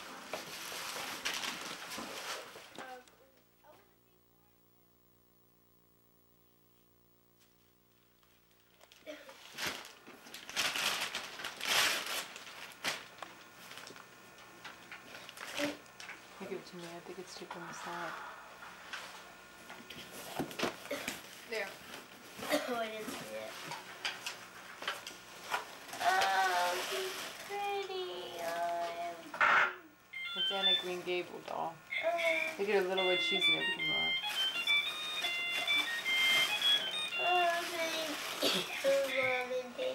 Give it to me. I think it's too on the side. There. Oh, I didn't see it. Oh, she's pretty. It's Anna Green Gable doll. Oh, Look at her little red shoes and everything, Laura. oh, thank you, Mom and Dad.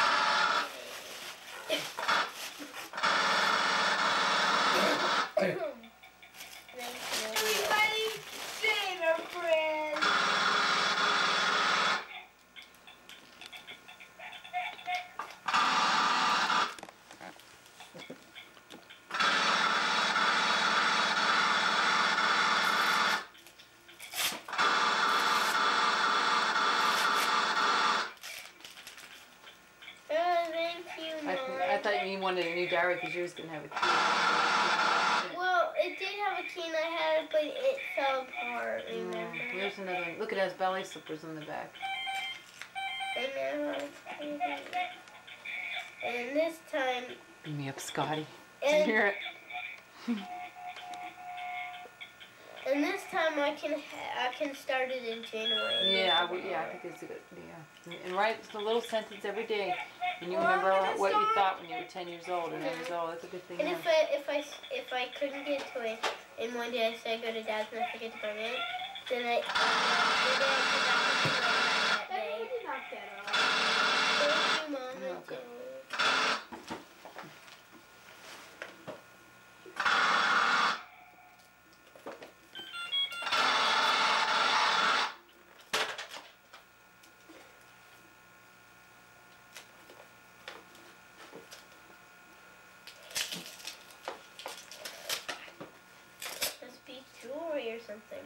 Everybody say our friend. Oh, thank you, Mom. I thought you wanted a new diary because yours didn't have a key. Well, it did have a key and I had it, but it fell apart, remember? Here's another one. Look, it has belly slippers on the back. I know, it's pretty. And this time, Beam me up, Scotty. and, Hear it. and this time I can start it in January. Yeah, I think it's a good. Yeah, and write a little sentence every day, and you remember what you thought when you were 10 years old or 9 years old. That's a good thing. And to have. if I couldn't get to it, and one day I say I go to Dad's and I forget to bring it, then I that day. Thank you, Mom. You're and welcome. Dad. Must be jewelry or something.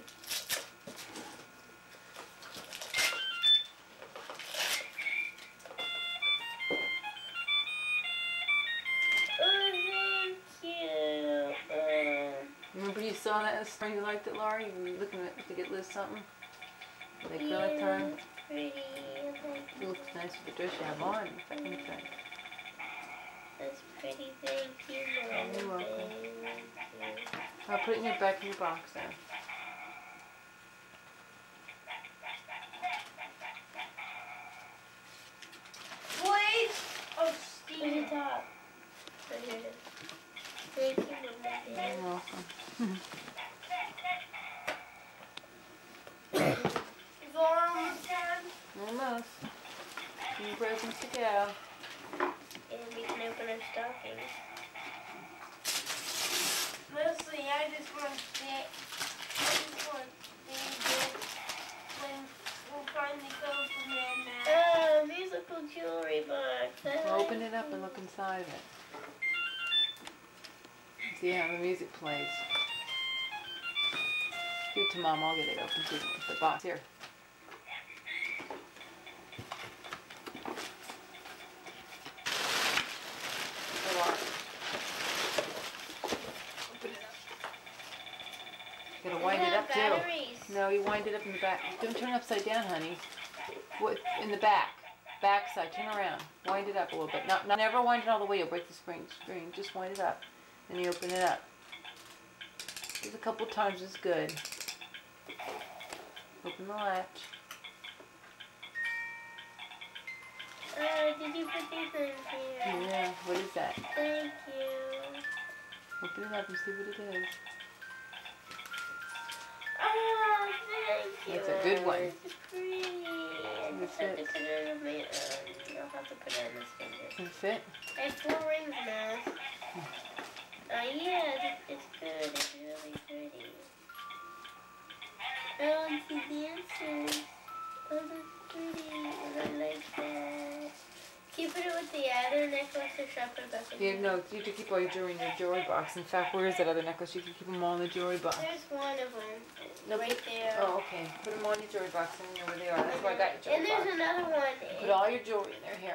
Oh, thank you. Remember you saw that in the spring, you liked it, Laura? You were looking at to get Liz something? Like acrylic time? Pretty. It looks nice with the dress you have on. That kind of thing. That's pretty. Thank you, Mom. You're welcome. Thank you. I'll put it in your back of your box then. Wait! Oh, Steve. Where's the top? Oh, here it is. Thank you, Mom. You're welcome. Is Laura almost done? Almost. Can you press opens to go. And we can open our stockings. Mostly, I just want to see it when we'll finally go from there now. Oh, musical jewelry box. Open it up and look inside of it. See how the music plays. Give it to Mom, I'll get it open too. The box here. You gotta wind it up too. Batteries. No, you wind it up in the back. Don't turn it upside down, honey. What in the back? Back side. Turn around. Wind it up a little bit. Never wind it all the way. You'll break the spring. Just wind it up. Then you open it up. Just a couple times is good. Open the latch. Did you put these in here? Yeah. What is that? Thank you. Open it up and see what it is. Oh, thank you. That's a good one. It's pretty. I just have to put it on my I'll have to put it on this finger. Can it fit? I have 4 rings now. Yeah, it's good. It's really pretty. Oh, and she dances. Oh, that's pretty. And I like that. Can you put it with the other necklace or should I put it back in Yeah, here? no, you have to keep all your jewelry in your jewelry box. In fact, where is that other necklace? You can keep them all in the jewelry box. There's one of them. No, Right there. Oh, okay. Put them all in your jewelry box and you know where they are. That's why I got your And jewelry there's box. another one. Put all your jewelry in there. Here.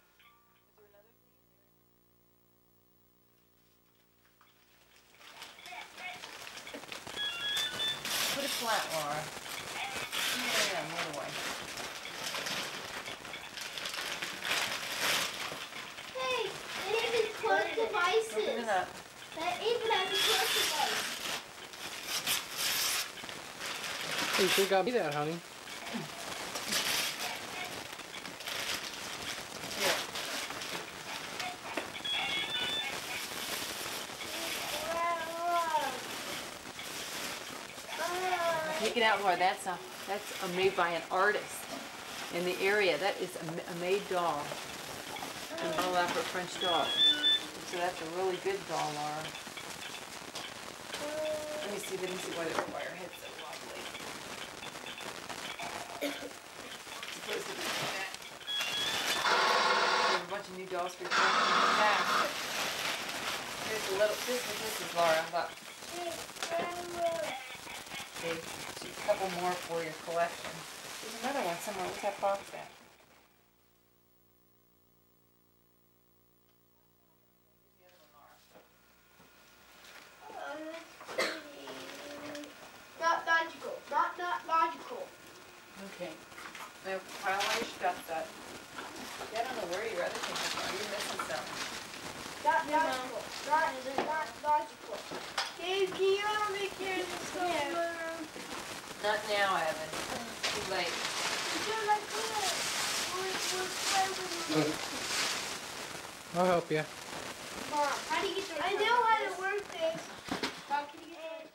Put it flat, Laura. Yeah, another way. Hey, it even close Open devices. it up. That even has a close device. You sure got me that, honey. Here. Take it out, Laura. That's made by an artist in the area. That is a made doll. And all that for a French dog. So that's a really good doll, Laura. Let me see why the wire head's so lovely. Supposed to be like that. There's a bunch of new dolls for your back. Here's a little. This is Laura. Look. Okay, a couple more for your collection. There's another one somewhere. Where's that box at? Not logical. Not logical. Okay. Now pile all your stuff up. I don't know where your other things are. You're missing some. Not logical. Not logical. Dave, can you help me carry this over? Not now, Evan. Too late. I'll help you. Mom, how do you get the I know how to work this. How can you get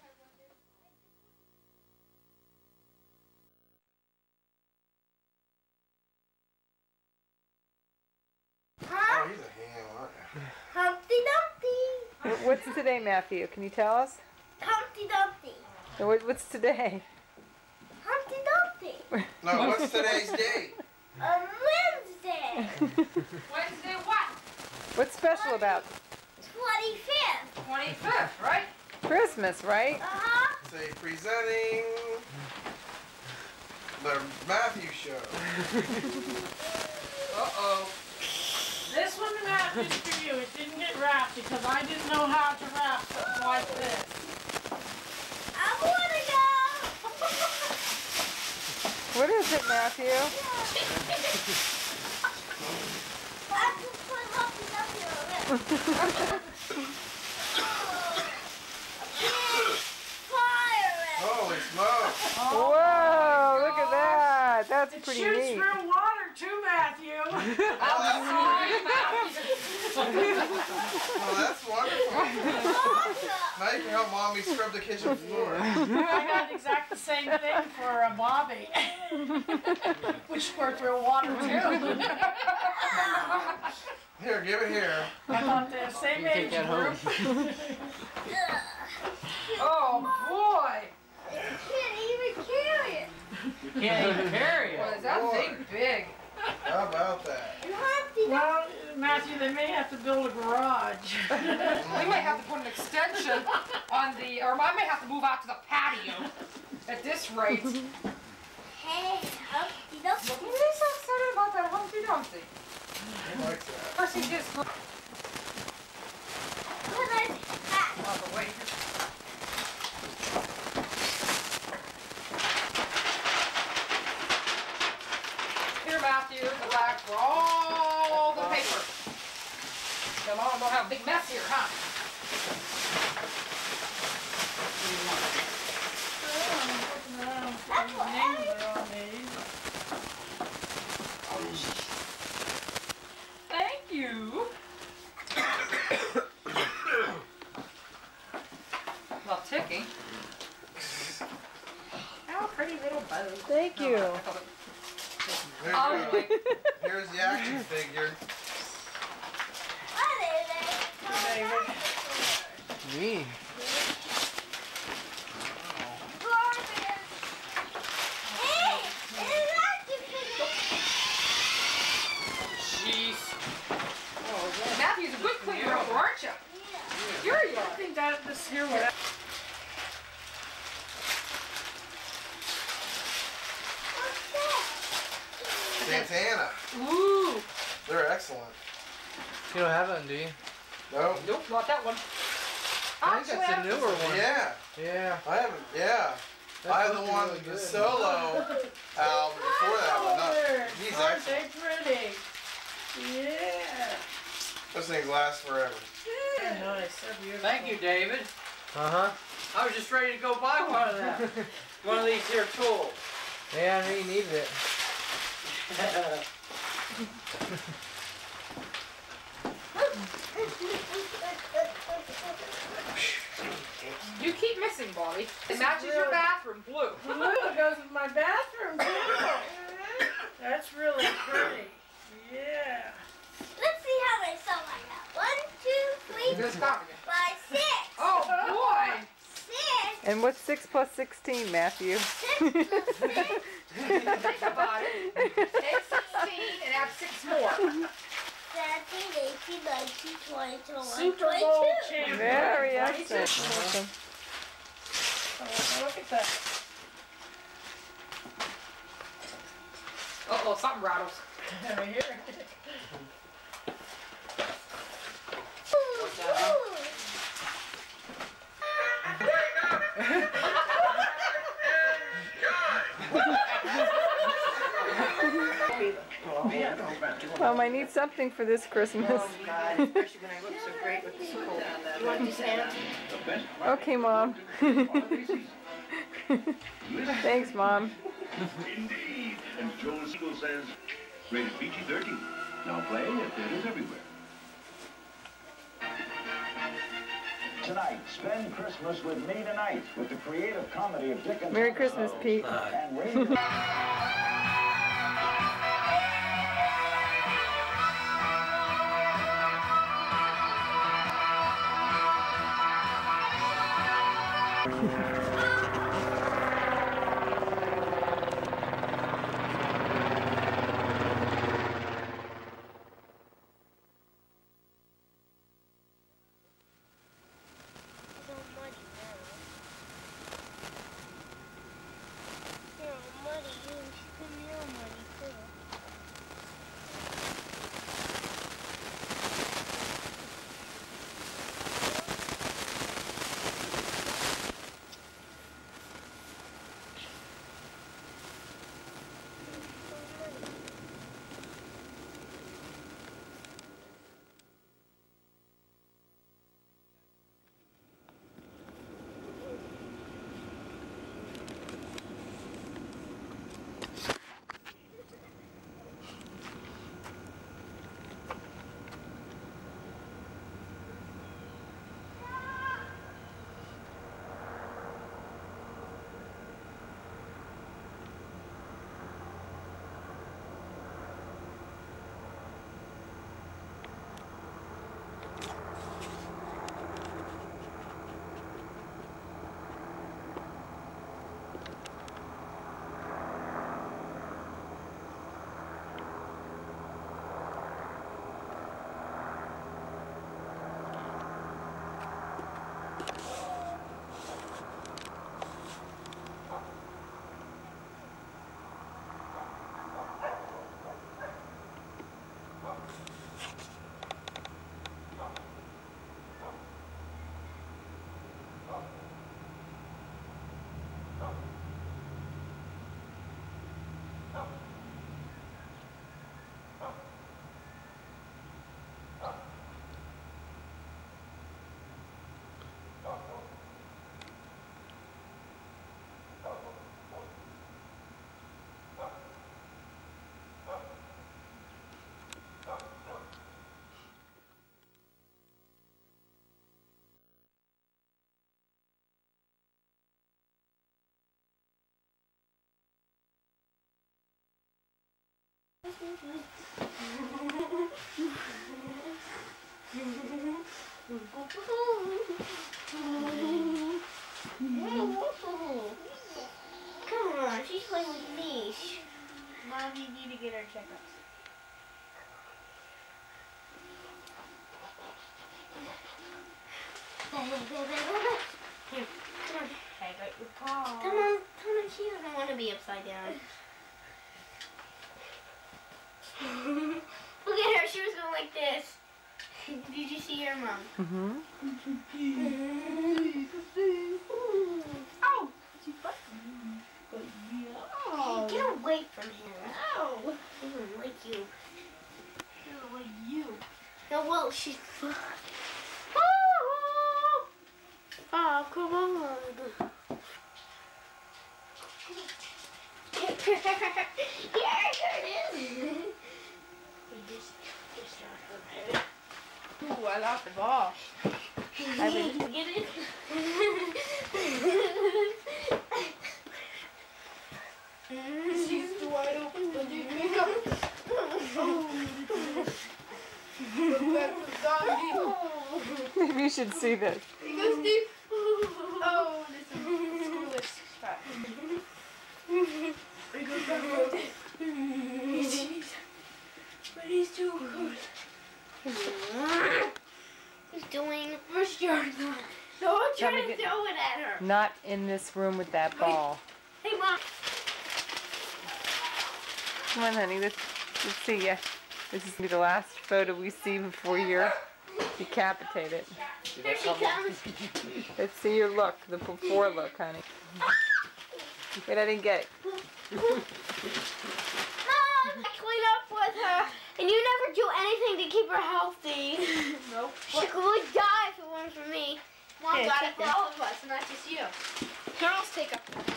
Oh, he's a ham. Humpty Dumpty? What's today, Matthew? Can you tell us? Humpty Dumpty. What's today? Humpty Dumpty. No, what's today's date? Wednesday. Wednesday what? What's special about 25th. 25th, right? Christmas, right? Uh-huh. Say presenting the Matthew Show. Uh-oh. This one, Matt, is for you. It didn't get wrapped because I didn't know how to wrap something like this. I wanna go. What is it, Matthew? I just put Humpty Dumpty on it. Fire it. Holy smokes. Whoa, look at that. That's It pretty shoots neat. through water too, Matthew. Oh, that's wonderful. Awesome. Now you can help mommy scrub the kitchen floor. I got the exact same thing for Bobby. We squirt through water too. Here, give it here. I thought the same You take age that group. home. Oh boy! Can't even carry it. You can't even carry Boy, it. is that Boy. thing big? How about that? You have to. Well, Matthew, they may have to build a garage. We might have to put an extension on the, or I may have to move out to the patio at this rate. Hey, Humpty Dumpty. What are they so excited about that Humpty Dumpty? He likes that. Of course he just What is that? on the way. Here, Matthew, go back for all the paper. Come on, don't have a big mess here, huh? Thank you. Well, ticking. How pretty little bow. Thank you. There Oh, you go. wait. Here's the action figure. What is it? Me. Garbage. Hey, it's action figure. Jeez. Matthew's a good cleaner, aren't you? Here you I are. think that this here would. Santana. Ooh. They're excellent. You don't have one, do you? No? Nope, not that one. I think that's a Actually, newer one. Yeah. Yeah. I haven't, yeah. That's I have the looking one, really the good. solo album before that, but not. He's Aren't excellent. they pretty? Yeah. Those things last forever. Nice. They're beautiful. Thank you, David. Uh-huh. I was just ready to go buy one of them. One of these here tools. Yeah, I knew you needed it. You keep missing, Bobby. It matches your bathroom blue. Blue goes with my bathroom too. That's really pretty. Yeah. Let's see how many some I got. 1, 2, 3, You're gonna stop again. 5, 6. Oh boy! 6. And what's 6 plus 16, Matthew? 6 plus 6. Think about it. Take 16 and add 6 more. 17, 18, 19, 20, 21, Super 22. Bowl champion. Very 22. excellent. Oh, look at that. Uh-oh, something rattles. Over here. Mom, I need something for this Christmas. God, especially when I look so great with this coat. You want this, Anna? Okay, Mom. Thanks, Mom. Indeed. And Joel Siegel says, rated PG-13. Now play at theaters everywhere. Tonight, spend Christmas with me tonight with the creative comedy of Dick and Merry Christmas, Pete. and Radio. Come on, she's playing with me. Mom, you need to get her checkups. Here, come on. I got your paw. Come on, she doesn't want to be upside down. Look at her, she was going like this. Did you see her, Mom? Mm-hmm. Oh! Get away from him. Ow! I don't like you. I don't like you. No, well, she's... Oh, come on. Yeah, there it is. Ooh, I lost the ball. Get it? She's wide open. What do you pick up? Maybe you should see this. He goes deep. Oh, this is foolish. He goes back with it. But he's too good. He's doing... First yard line. No, I'm Tell trying me to throw it at her. Not in this room with that ball. Hey, Mom. Come on, honey. Let's see ya. This is gonna be the last photo we see before you're decapitated. Here she comes. Let's see your look, the before look, honey. Wait, I didn't get it. Mom, I clean up with her. And you never do anything to keep her healthy. Nope. She could die if it weren't for me. Mom Here, got take it for that. all of us, not just you. Girls take up the mess.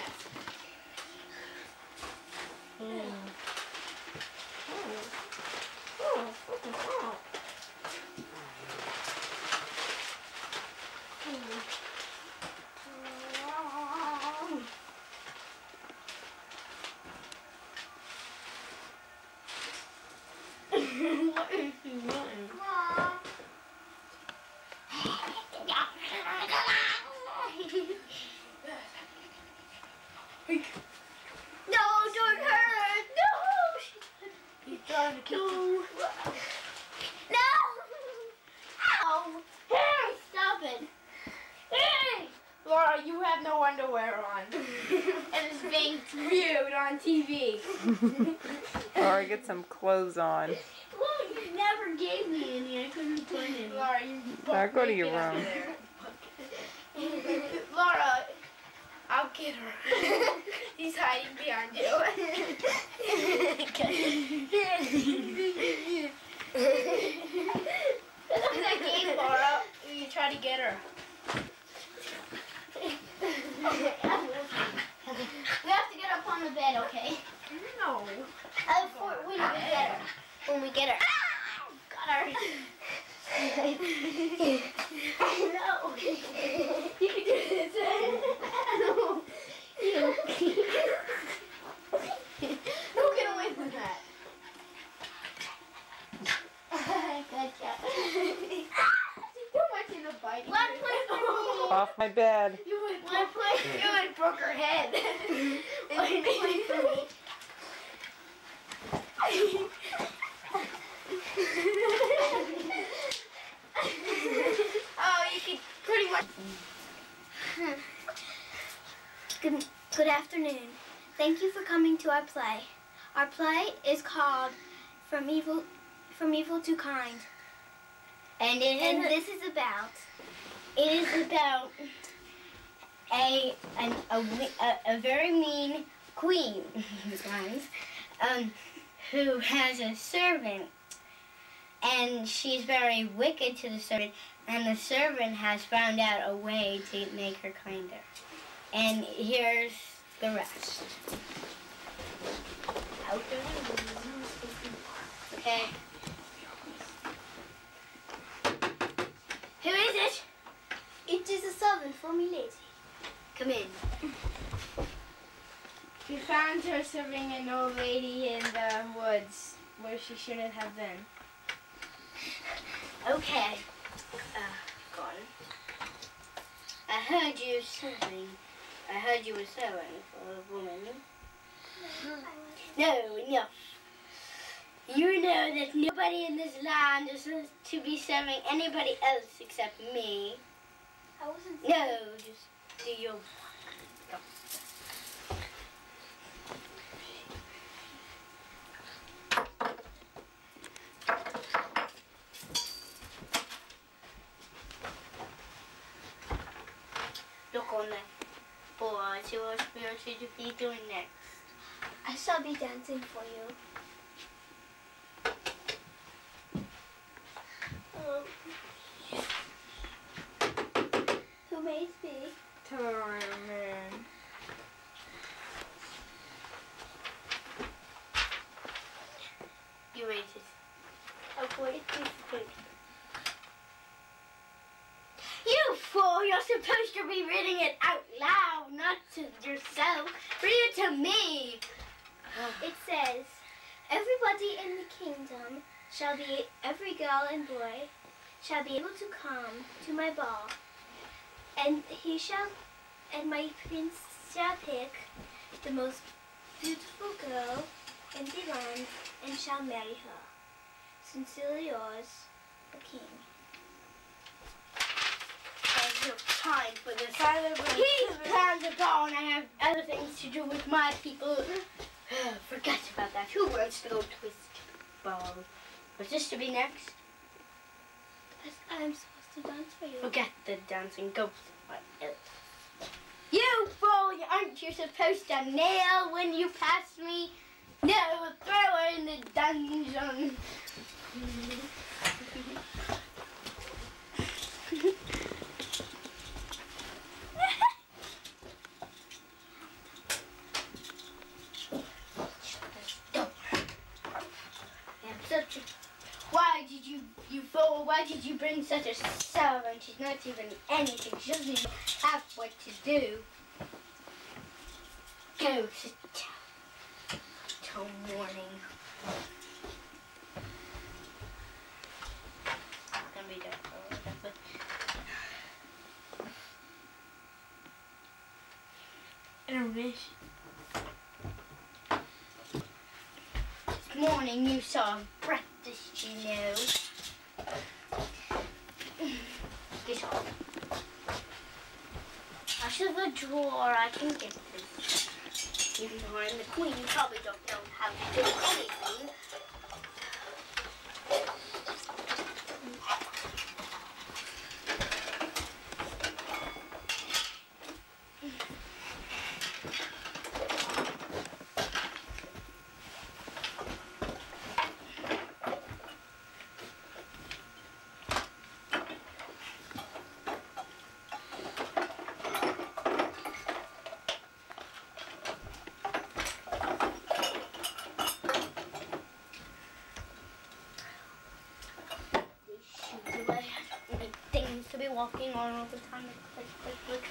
What is she doing? Mom. No, don't hurt. No. He's trying to kill you. No. Ow. Hey, stop it. Hey. Laura, you have no underwear on. And it's being Viewed on TV. Or get some clothes on. Well, you never gave me any. I couldn't put any. Laura, you Now go to your naked room. under there. Laura, I'll get her. He's hiding behind you. That's that game, Laura. You try to get her. We have to get up on the bed, okay? No. When we get her. When we get her. Ah! Got her. No. You can do this. No. Don't get away from that. Good job. Too much in the bite. One point for me. Off my bed. You would One point. You would broke her head. One point for me. Oh, you could pretty much. Good afternoon. Thank you for coming to our play. Our play is called From Evil to Kind. And this is about a very mean queen who has a servant, and she's very wicked to the servant, and the servant has found out a way to make her kinder. And here's the rest. Out the window. Okay. Who is it? It is a servant for me, lady. Come in. We found her serving an old lady in the woods. where she shouldn't have been. Okay. Gordon. I heard you saying. I heard you were sewing for a woman. No. You know that nobody in this land is to be serving anybody else except me. I wasn't. No, just do your work. Go. Look on that board. See what spirit should you be doing next? I shall be dancing for you. Who made me? Torment. You raise it. Avoid this. You fool! You're supposed to be reading it out loud, not to yourself. Read it to me. It says, everybody in the kingdom shall be, every girl and boy shall be able to come to my ball, and my prince shall pick the most beautiful girl in the land and shall marry her. Sincerely yours, the king. I have time for this. He's planned the ball and I have other things to do with my people. Forget about that. Who wants to go twist balls? Was this to be next? I'm supposed to dance for you. Forget the dancing. Go somewhere else. You fool! Aren't you supposed to nail when you pass me? No, throw her in the dungeon. Why did you fool? Why did you bring such a servant? She's not even anything. She doesn't even have what to do. Go sit down till morning. Gonna be done for whatever. Intermission. This morning you saw breakfast, you know. Get off. Out of the drawer, I can get this. Even though I'm the queen, you probably don't know how to do anything. Walking on all the time. Like.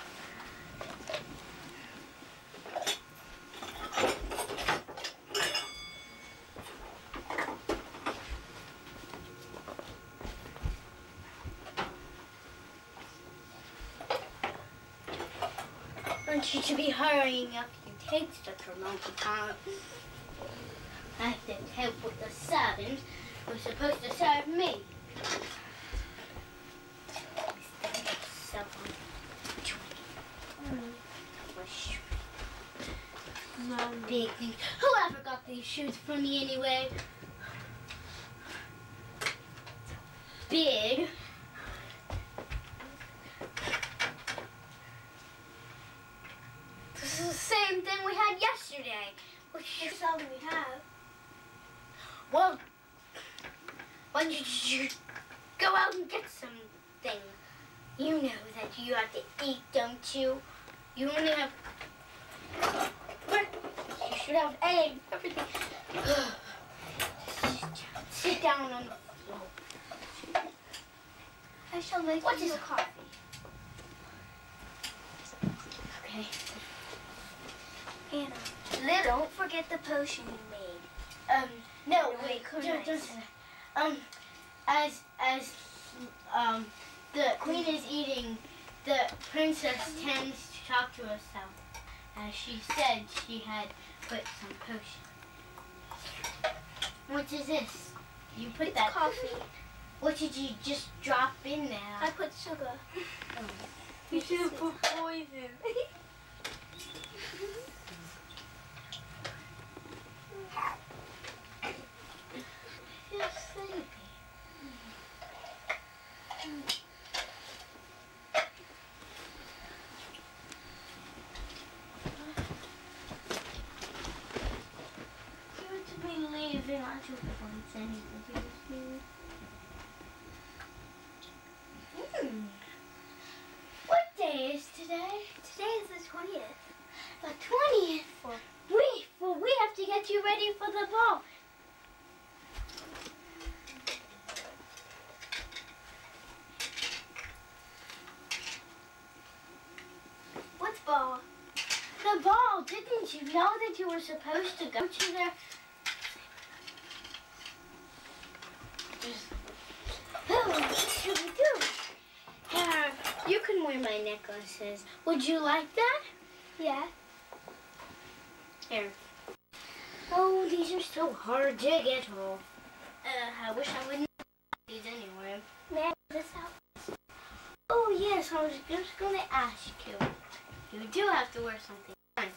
Aren't you to be hurrying up? You take such a long time. I have to help with the servants who's supposed to serve me. Big thing. Whoever got these shoes for me anyway? Big. This is the same thing we had yesterday. That's all we have. Well, why don't you go out and get something? You know that you have to eat, don't you? You only have... You should have eggs, everything. Sit down on the floor. I shall make you a coffee. Okay. Anna, don't forget the potion you made. No, wait, just as the queen is eating, the princess tends to talk to herself. As she said, she had put some potion. What is this? You put that coffee. What did you just drop in there? I put sugar. Oh. You should have put poison. You're sleepy. To be leaving at your points anyway. What day is today? Today is the 20th. The 20th. We have to get you ready for the ball. What's ball? The ball. Didn't you know that you were supposed to go to the... Oh, what should we do? You can wear my necklaces. Would you like that? Yeah. Here. Oh, these are so hard to get off. I wish I wouldn't have these anyway. May I this out? Oh, yes, I was just going to ask you. You do have to wear something nice.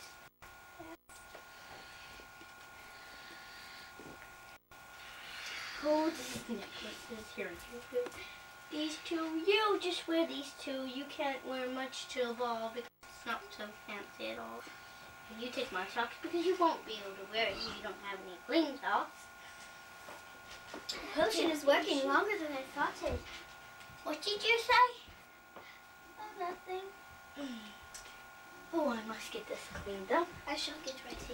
Oh, these necklaces here. These two, you just wear these two. You can't wear much to the ball because it's not so fancy at all. And you take my socks because you won't be able to wear it. You don't have any clean socks. Potion is working longer than I thought it. What did you say? Oh, nothing. Oh, I must get this cleaned up. I shall get ready.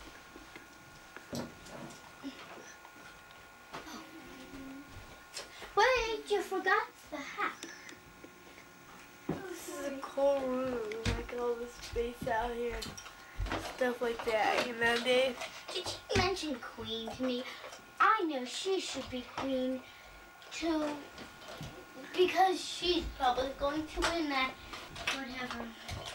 Wait, you forgot the hat. This is a cool room. Like all this space out here. Stuff like that, you know, Dave? Did you mention queen to me? I know she should be queen too. Because she's probably going to win that. Whatever.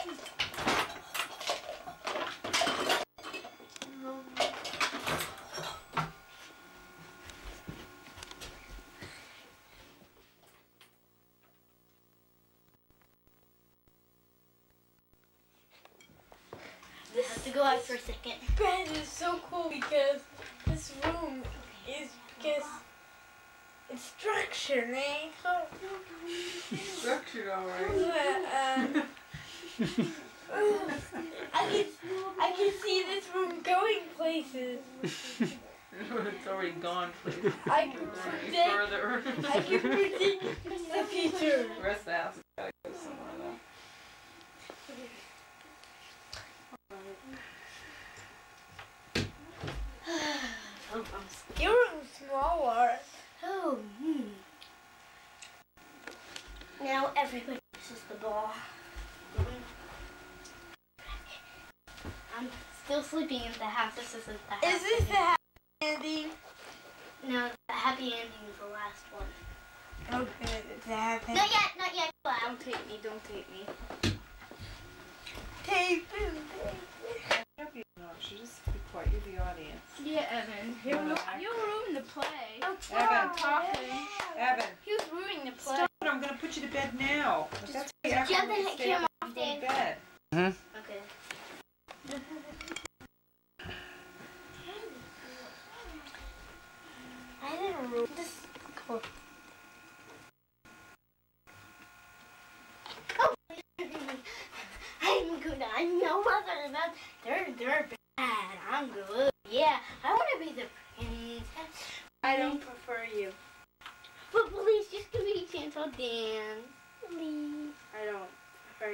I have to go out for a second. Ben is so cool because this room is just it's structured, eh? Structured, alright. I can see this room going places. It's already gone, please. I can predict. Further. I can predict the future. The rest of the house has gotta go somewhere though. Your room's smaller. Oh, Now everybody uses the ball. I'm still sleeping in the house. This isn't the happy Is this the happy ending? No, the happy ending is the last one. Okay, it's a happy Not yet, not yet. Don't take me, don't take me. Tape him. No, she just be quiet. You're the audience. Yeah, Evan. You'll ruin the play. Evan. Talking. Evan. He was ruining the play. Stop it. I'm going to put you to bed now. That's Do you have the camera off, Dave? bed. Okay. I didn't ruin this. Oh. I'm good. I'm no other than they're bad. I'm good. Yeah, I want to be the princess. I don't prefer you. But please, just give me a chance. I'll dance. Please. I don't prefer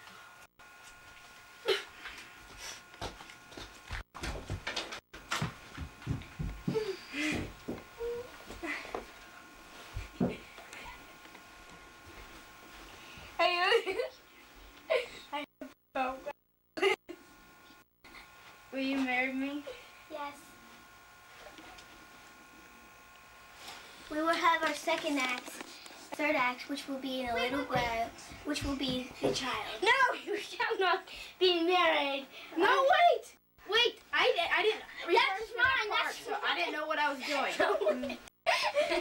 you. Will you marry me? Yes. have our second act, third act, which will be in a little while, which will be the child. No, you shall not be married. No, wait! Wait, I didn't. That's mine, that's so I didn't know what I was doing. I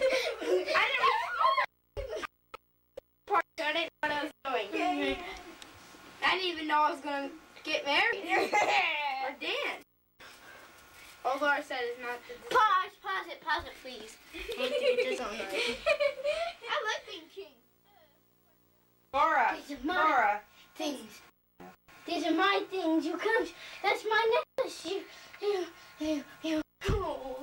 didn't know what I was doing. I didn't even know I was gonna get married or dance. All Laura said is not. Pause it, please. I like being king. Laura, These are my Laura. things. These are my things. You come. That's my necklace. You. Oh.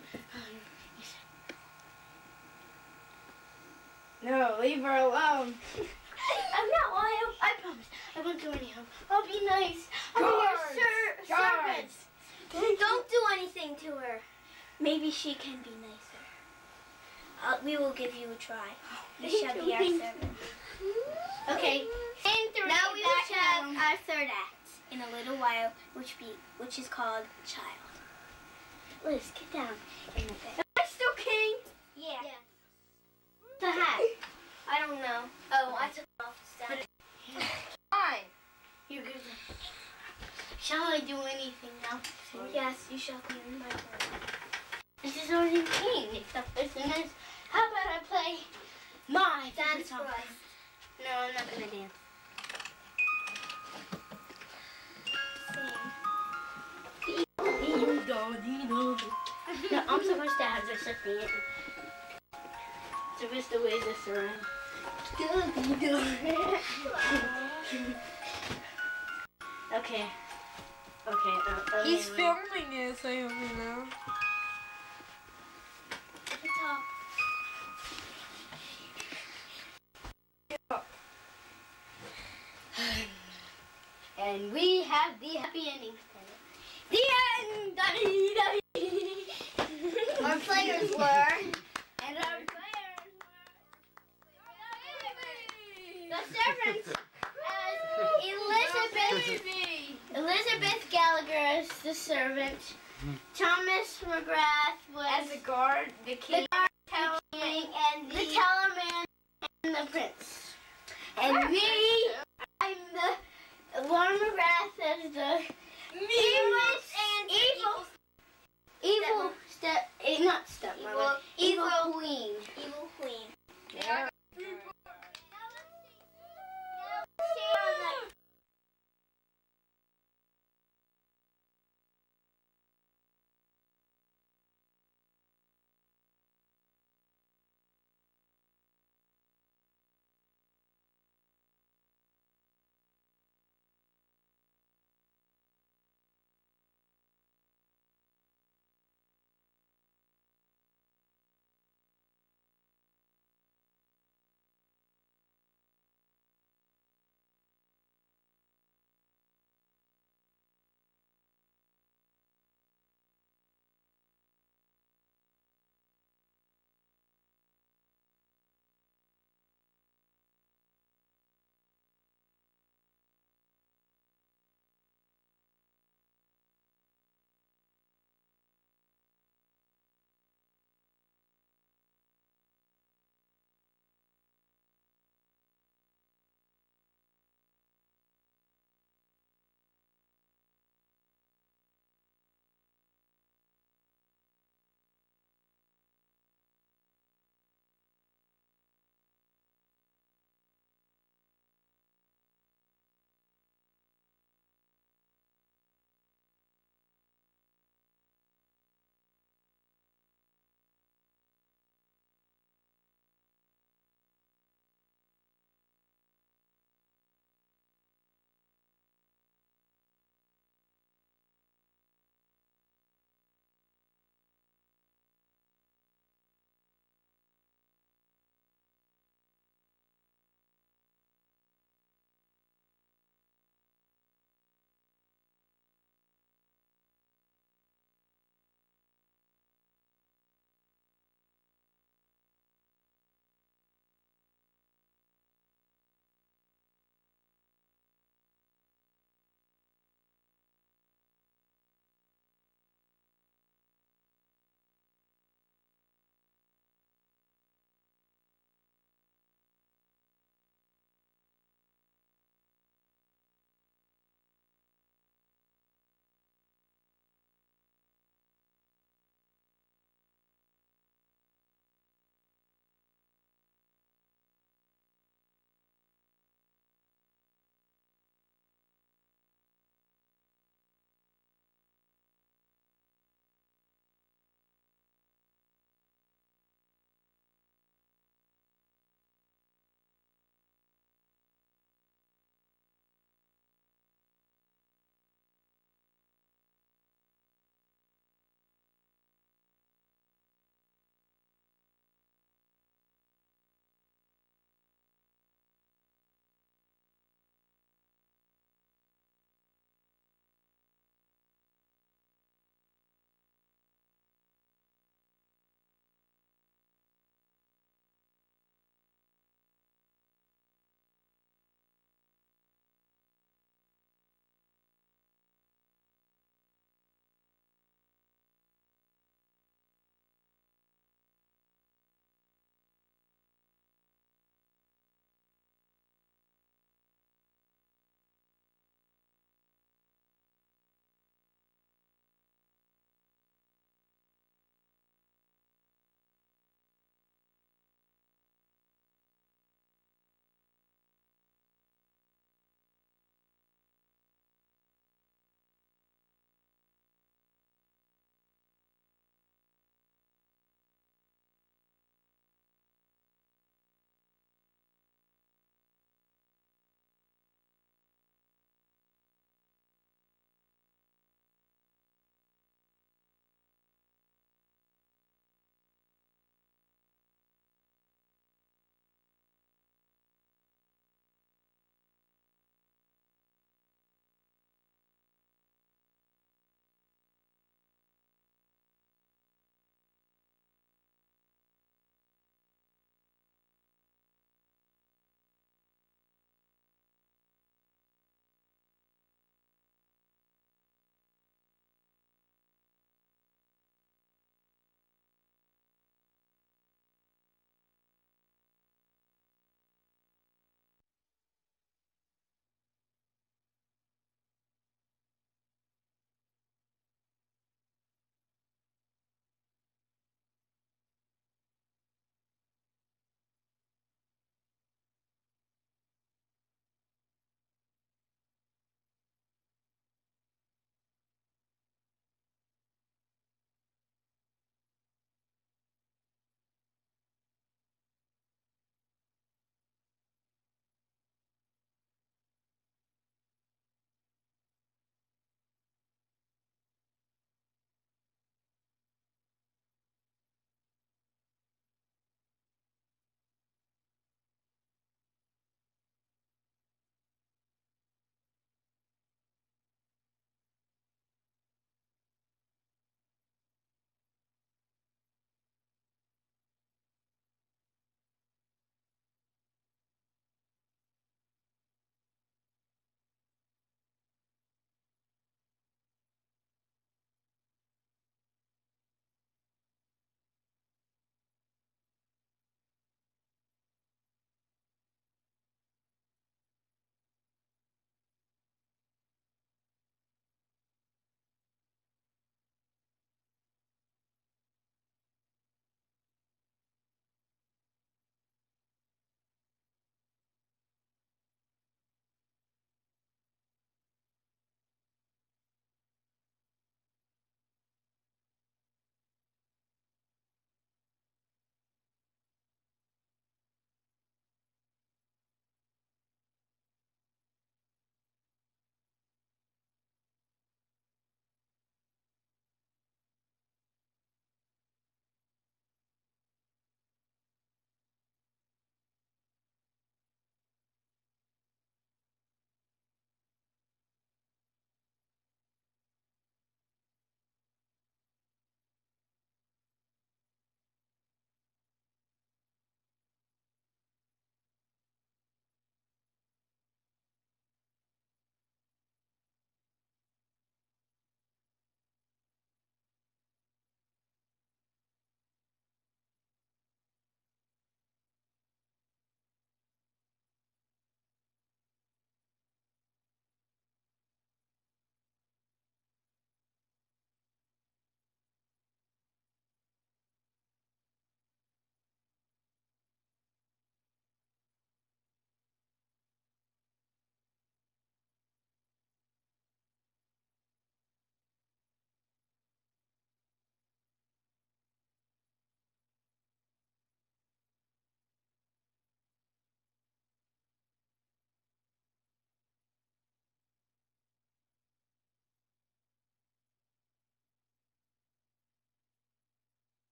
No, leave her alone. I'm not wild. I promise. I won't do any harm. I'll be nice. I'll be your servant. Don't do anything to her. Maybe she can be nicer. We will give you a try. You shall be our servant. Okay. Now we will have our third act in a little while, which is called Child. Liz, get down in the bed. Am I still king? Yeah. The hat. I don't know. Oh, I took it off the stand. Fine. You're good. Shall I do anything now? Yes, you shall be in my room. This is only king, except this and this. How about I play my dance song? No, I'm not gonna dance. No, I'm supposed to have this at the end. Supposed to wave this around. Okay. He's filming it, so you know. At the top. And we have the happy ending. The end! Our players were. And our players were. The servants as Elizabeth Gallagher as the servant. Thomas McGrath was As a guard, the king. the guard, and the tellerman and the prince.